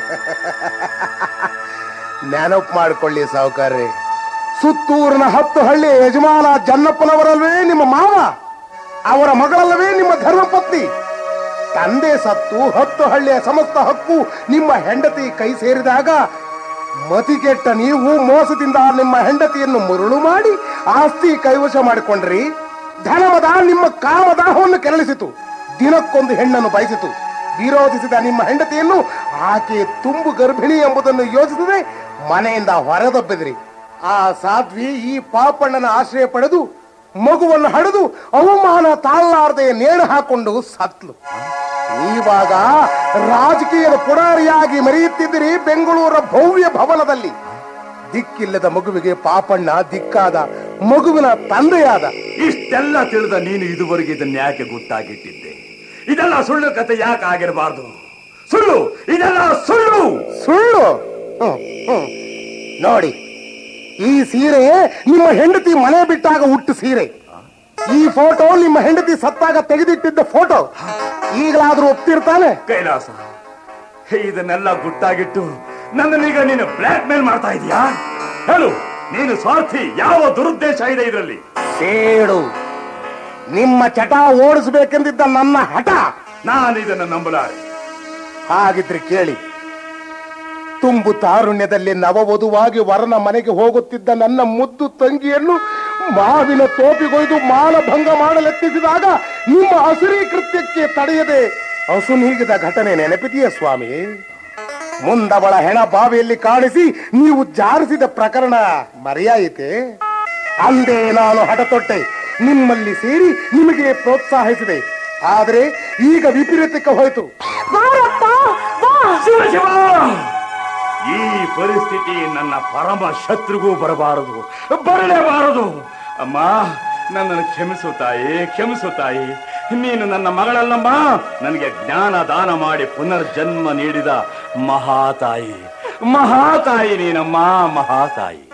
ನೆನಪು ಮಾಡಿಕೊಳ್ಳಿ ಸಾವುಕಾರ್ರೆ, ಸುತ್ತೂರಿನ ಹತ್ತು ಹಳ್ಳಿ ಯಜಮಾನ ಜನ್ನಪ್ಪನವರಲ್ವೇ ನಿಮ್ಮ ಮಾವ? ಅವರ ಮಗಳಲ್ಲವೇ ನಿಮ್ಮ ಧರ್ಮಪತ್ನಿ? ತಂದೆ ಸತ್ತು ಹತ್ತು ಹಳ್ಳಿಯ ಸಮಸ್ತ ಹಕ್ಕು ನಿಮ್ಮ ಹೆಂಡತಿ ಕೈ ಸೇರಿದಾಗ ಮತಿಗೆಟ್ಟ ನೀವು ಮೋಸದಿಂದ ನಿಮ್ಮ ಹೆಂಡತಿಯನ್ನು ಮರುಳು ಮಾಡಿ ಆಸ್ತಿ ಕೈವಶ ಮಾಡಿಕೊಂಡ್ರಿ. ಧನಮದ ನಿಮ್ಮ ಕಾಮದಾಹವನ್ನು ಕೆರಳಿಸಿತು. ದಿನಕ್ಕೊಂದು ಹೆಣ್ಣನ್ನು ಬಯಸಿತು. ವಿರೋಧಿಸಿದ ನಿಮ್ಮ ಹೆಂಡತಿಯನ್ನು ಆಕೆ ತುಂಬು ಗರ್ಭಿಣಿ ಎಂಬುದನ್ನು ಯೋಚಿಸದೆ ಮನೆಯಿಂದ ಹೊರದಬ್ಬಿದ್ರಿ. ಆ ಸಾಧ್ವಿ ಈ ಪಾಪಣ್ಣನ ಆಶ್ರಯ ಪಡೆದು ಮಗುವನ್ನು ಹಡೆದು ಅವಮಾನ ತಾಳಲಾರದೆ ನೇಣು ಹಾಕೊಂಡು ಸತ್ಲು. ಇವಾಗ ರಾಜಕೀಯದ ಪುಡಾರಿಯಾಗಿ ಮೆರೆಯುತ್ತಿದ್ದೀರಿ ಬೆಂಗಳೂರ ಭವ್ಯ ಭವನದಲ್ಲಿ. ದಿಕ್ಕಿಲ್ಲದ ಮಗುವಿಗೆ ಪಾಪಣ್ಣ ದಿಕ್ಕಾದ, ಮಗುವಿನ ತಂದೆಯಾದ.
ಇಷ್ಟೆಲ್ಲ ತಿಳಿದ ನೀನು ಇದುವರೆಗೆ ಇದನ್ನ ಯಾಕೆ ಗುಟ್ಟಾಗಿಟ್ಟಿದ್ದೆ? ಇದೆಲ್ಲ ಸುಳ್ಳು ಕತೆ ಯಾಕೆ ಆಗಿರಬಾರ್ದು? ಸುಳ್ಳು, ಇದೆಲ್ಲ ಸುಳ್ಳು
ಸುಳ್ಳು. ಹ್ಮ್, ಹ್ಮ್. ನೋಡಿ, ಈ ಸೀರೆ ನಿಮ್ಮ ಹೆಂಡತಿ ಮನೆ ಬಿಟ್ಟಾಗ ಹುಟ್ಟು ಸೀರೆ. ಈ ಫೋಟೋ ನಿಮ್ಮ ಹೆಂಡತಿ ಸತ್ತಾಗ ತೆಗೆದಿಟ್ಟಿದ್ದ ಫೋಟೋ. ಈಗಲಾದ್ರೂ ಒಪ್ತಿರ್ತಾನೆ?
ಕೈಲಾಸ, ಇದನ್ನೆಲ್ಲ ಗುಟ್ಟಾಗಿಟ್ಟು ನನ್ನನ್ನೀಗ ನೀನು ಬ್ಲಾಕ್ ಮೇಲ್ ಮಾಡ್ತಾ ಇದೀಯಾ? ಹೇಳು, ನೀನು ಸ್ವಾರ್ಥಿ. ಯಾವ ದುರುದ್ದೇಶ ಇದೆ ಇದರಲ್ಲಿ?
ಸೇಡು. ನಿಮ್ಮ ಚಟ ಓಡಿಸಬೇಕೆಂದಿದ್ದ ನನ್ನ ಹಠ.
ನಾನು ಇದನ್ನು ನಂಬಲಾರೆ.
ಹಾಗಿದ್ರೆ ಕೇಳಿ. ತುಂಬು ತಾರುಣ್ಯದಲ್ಲಿ ನವವಧುವಾಗಿ ವರನ ಮನೆಗೆ ಹೋಗುತ್ತಿದ್ದ ನನ್ನ ಮುದ್ದು ತಂಗಿಯನ್ನು ಮಾವಿನ ತೋಪಿಗೊಯ್ದು ಮಾನಭಂಗ ಮಾಡಲೆತ್ತಿಸಿದಾಗ ನಿಮ್ಮ ಹಸುರಿ ಕೃತ್ಯಕ್ಕೆ ತಡೆಯದೆ ಅಸುನೀಗಿದ ಘಟನೆ ನೆನಪಿದೆಯೇ ಸ್ವಾಮಿ? ಮುಂದವಳ ಹೆಣ ಬಾವಿಯಲ್ಲಿ ಕಾಣಿಸಿ ನೀವು ಜಾರಿಸಿದ ಪ್ರಕರಣ ಮರೆಯಾಯಿತೆ? ಅಂದೇ ನಾನು ಹಠ ತೊಟ್ಟೆ, ನಿಮ್ಮಲ್ಲಿ ಸೇರಿ ನಿಮಗೆ ಪ್ರೋತ್ಸಾಹಿಸಿದೆ. ಆದರೆ ಈಗ ವಿಪರೀತಕ್ಕೆ ಹೋಯಿತು.
ಶಿವ ಶಿವ, ಈ ಪರಿಸ್ಥಿತಿ ನನ್ನ ಪರಮ ಶತ್ರುಗೂ ಬರಬಾರದು, ಬರಲೇಬಾರದು. ಅಮ್ಮ, ನನ್ನನ್ನು ಕ್ಷಮಿಸು ತಾಯಿ, ಕ್ಷಮಿಸು ತಾಯಿ. ನೀನು ನನ್ನ ಮಗಳಲ್ಲಮ್ಮ, ನನಗೆ ಜ್ಞಾನ ದಾನ ಮಾಡಿ ಪುನರ್ಜನ್ಮ ನೀಡಿದ ಮಹಾತಾಯಿ. ಮಹಾತಾಯಿ ನೀನಮ್ಮ, ಮಹಾತಾಯಿ.